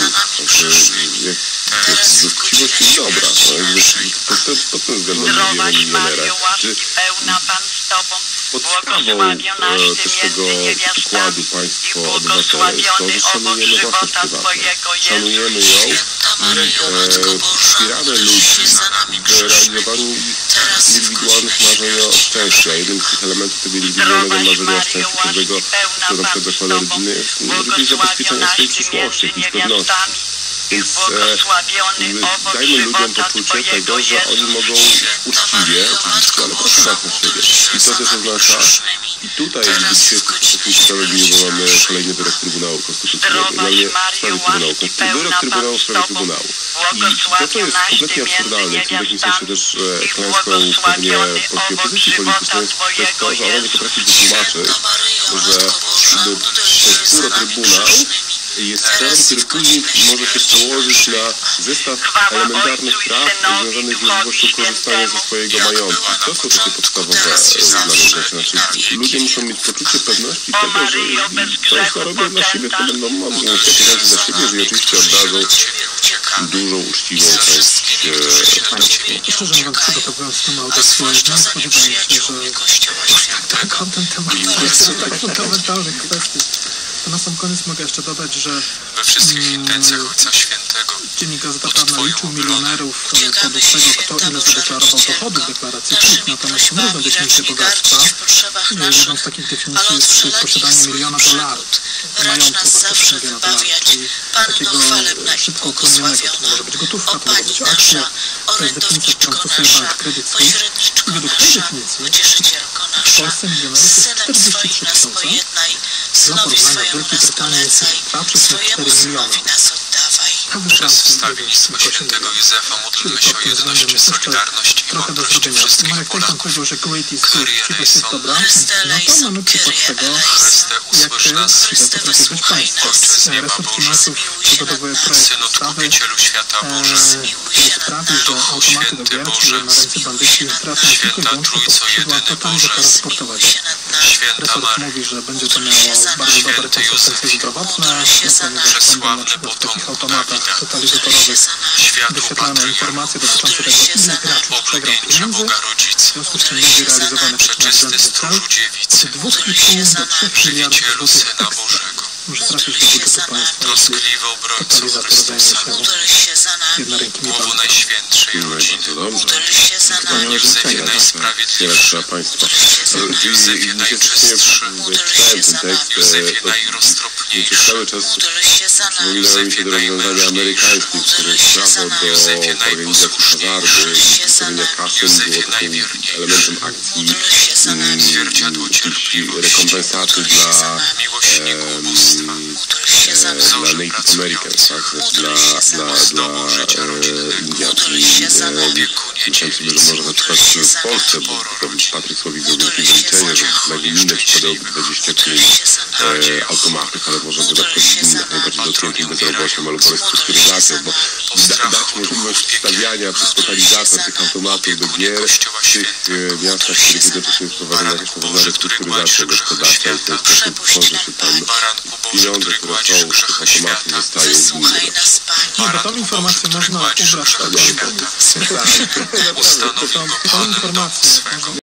z uczciwości dobra, pod tym względem mówimy milionera. Czy podstawą e, też tego układu państwo-obywatele jest to, że szanujemy własność prywatną. Szanujemy ją, e, wspieramy ludzi w realizowaniu ich indywidualnych marzeń o szczęściu. A jednym z tych elementów tego indywidualnego marzenia o szczęściu każdego, kto na przykład zakłada rodzinę, jest możliwość zabezpieczenia swojej przyszłości, jakiejś pewności. Więc e, dajmy ludziom poczucie tego, że oni mogą uczciwie, oczywiście, ale pracować na siebie. I to też oznacza, i tutaj gdy dzisiaj jesteśmy sprawiedliwi, bo mamy kolejny wyrok Trybunału Konstytucyjnego, mamy sprawy Trybunału, wyrok Trybunału w sprawie Trybunału. I to, co jest kompletnie absurdalne, w takim sensie też e, klęską pewnie polskiej opozycji politycznej, jest to, że ona nie potrafi wytłumaczyć, że ten skóro Trybunał jest form, który później może się przełożyć na zestaw elementarnych praw związanych z możliwością korzystania ze swojego majątku. To są takie podstawowe dla mnie rzeczy. Znaczy, ludzie muszą mieć poczucie pewności tego, że państwo robią dla siebie, to będą mogli mieć pieniądze za siebie, że oczywiście oddadzą dużą, uczciwą część państwu. Szczerze mówiąc, przygotowując tę audycję, nie spodziewałem się, że tak o ten temat jest tak fundamentalnych kwestii. To na sam koniec mogę jeszcze dodać, że we wszystkich intencjach Ojca Świętego Dziennik Gazeta Prawna liczył milionerów według tego, kto ile zadeklarował dochodu w deklaracji P I T, natomiast nie można definicji bogactwa. Jedną z takich definicji jest posiadanie miliona dolarów, majątku wartości miliona dolarów, czyli takiego szybko upłynnionego, to może być gotówka, to może być akcja. To jest definicja, którą stosuje bank Credit Suisse. I według tej definicji w Polsce milionerów jest czterdzieści trzy tysiące. Dla porównania w Wielkiej Brytanii jest dwa przecinek cztery miliona. Stawiennictwo świętego Józefa, módlmy się o jedność, solidarność i mądrość wszystkich Polaków. Kyrie eleison, no to mamy przykład tego, jak to jest, że potrafi być państwo. Resort Finansów przygotowuje projekt ustawy, który sprawi, że automaty do gier, które na ręce bandyci trafią tylko i wyłącznie pod skrzydła totalizatora sportowego. Resort mówi, że będzie to miało bardzo dobre konsekwencje zdrowotne, ponieważ będą na przykład w takich automatach totalizatorowych wyświetlane informacje dotyczące tego, ile graczów przegrał pieniędzy, w związku z czym będzie realizowany taki nadrzędny cel od dwóch i pół do trzech miliardów złotych ekstra może trafić do budżetu państwa, jeśli totalizator zajmie się jednorękimi bankami. Najświętszej rodziny. wspaniałe życzenia. Wspierać państwa. Józefie najczystszy, módl się za nami. Józefie najroztropniejszy, módl się za nami. Józefie najmężniejszy, módl się za nami. Józefie najposłuszniejszy, módl się za nami. Józefie najwierniejszy, módl się za nami. Zwierciadło cierpliwości, módl się za nami. Miłośniku ubóstwa, módl się za nami. Zorze pracujących, módl się za nami. Ozdobo życia rodzinnego, módl się za nami. Opiekunie dzielnicy, módl się za nami. Patryk Słowik zrobił takie zaliczenie, że na gminę wpadałoby dwadzieścia pięć e, automatów, ale może by na przykład w gminach najbardziej dotkniętych bezrobociem albo restrukturyzacją, bo da, dać możliwość wstawiania przez totalizator tych automatów do gier w tych e, miastach, w których jednocześnie jest prowadzona jakaś poważna restrukturyzacja gospodarcza i w ten sposób tworzy się tam pieniądze, które są z tych automatów zostają w gminie. Nie, bo tą informację można ubrać w Ustanowi go Panem swego.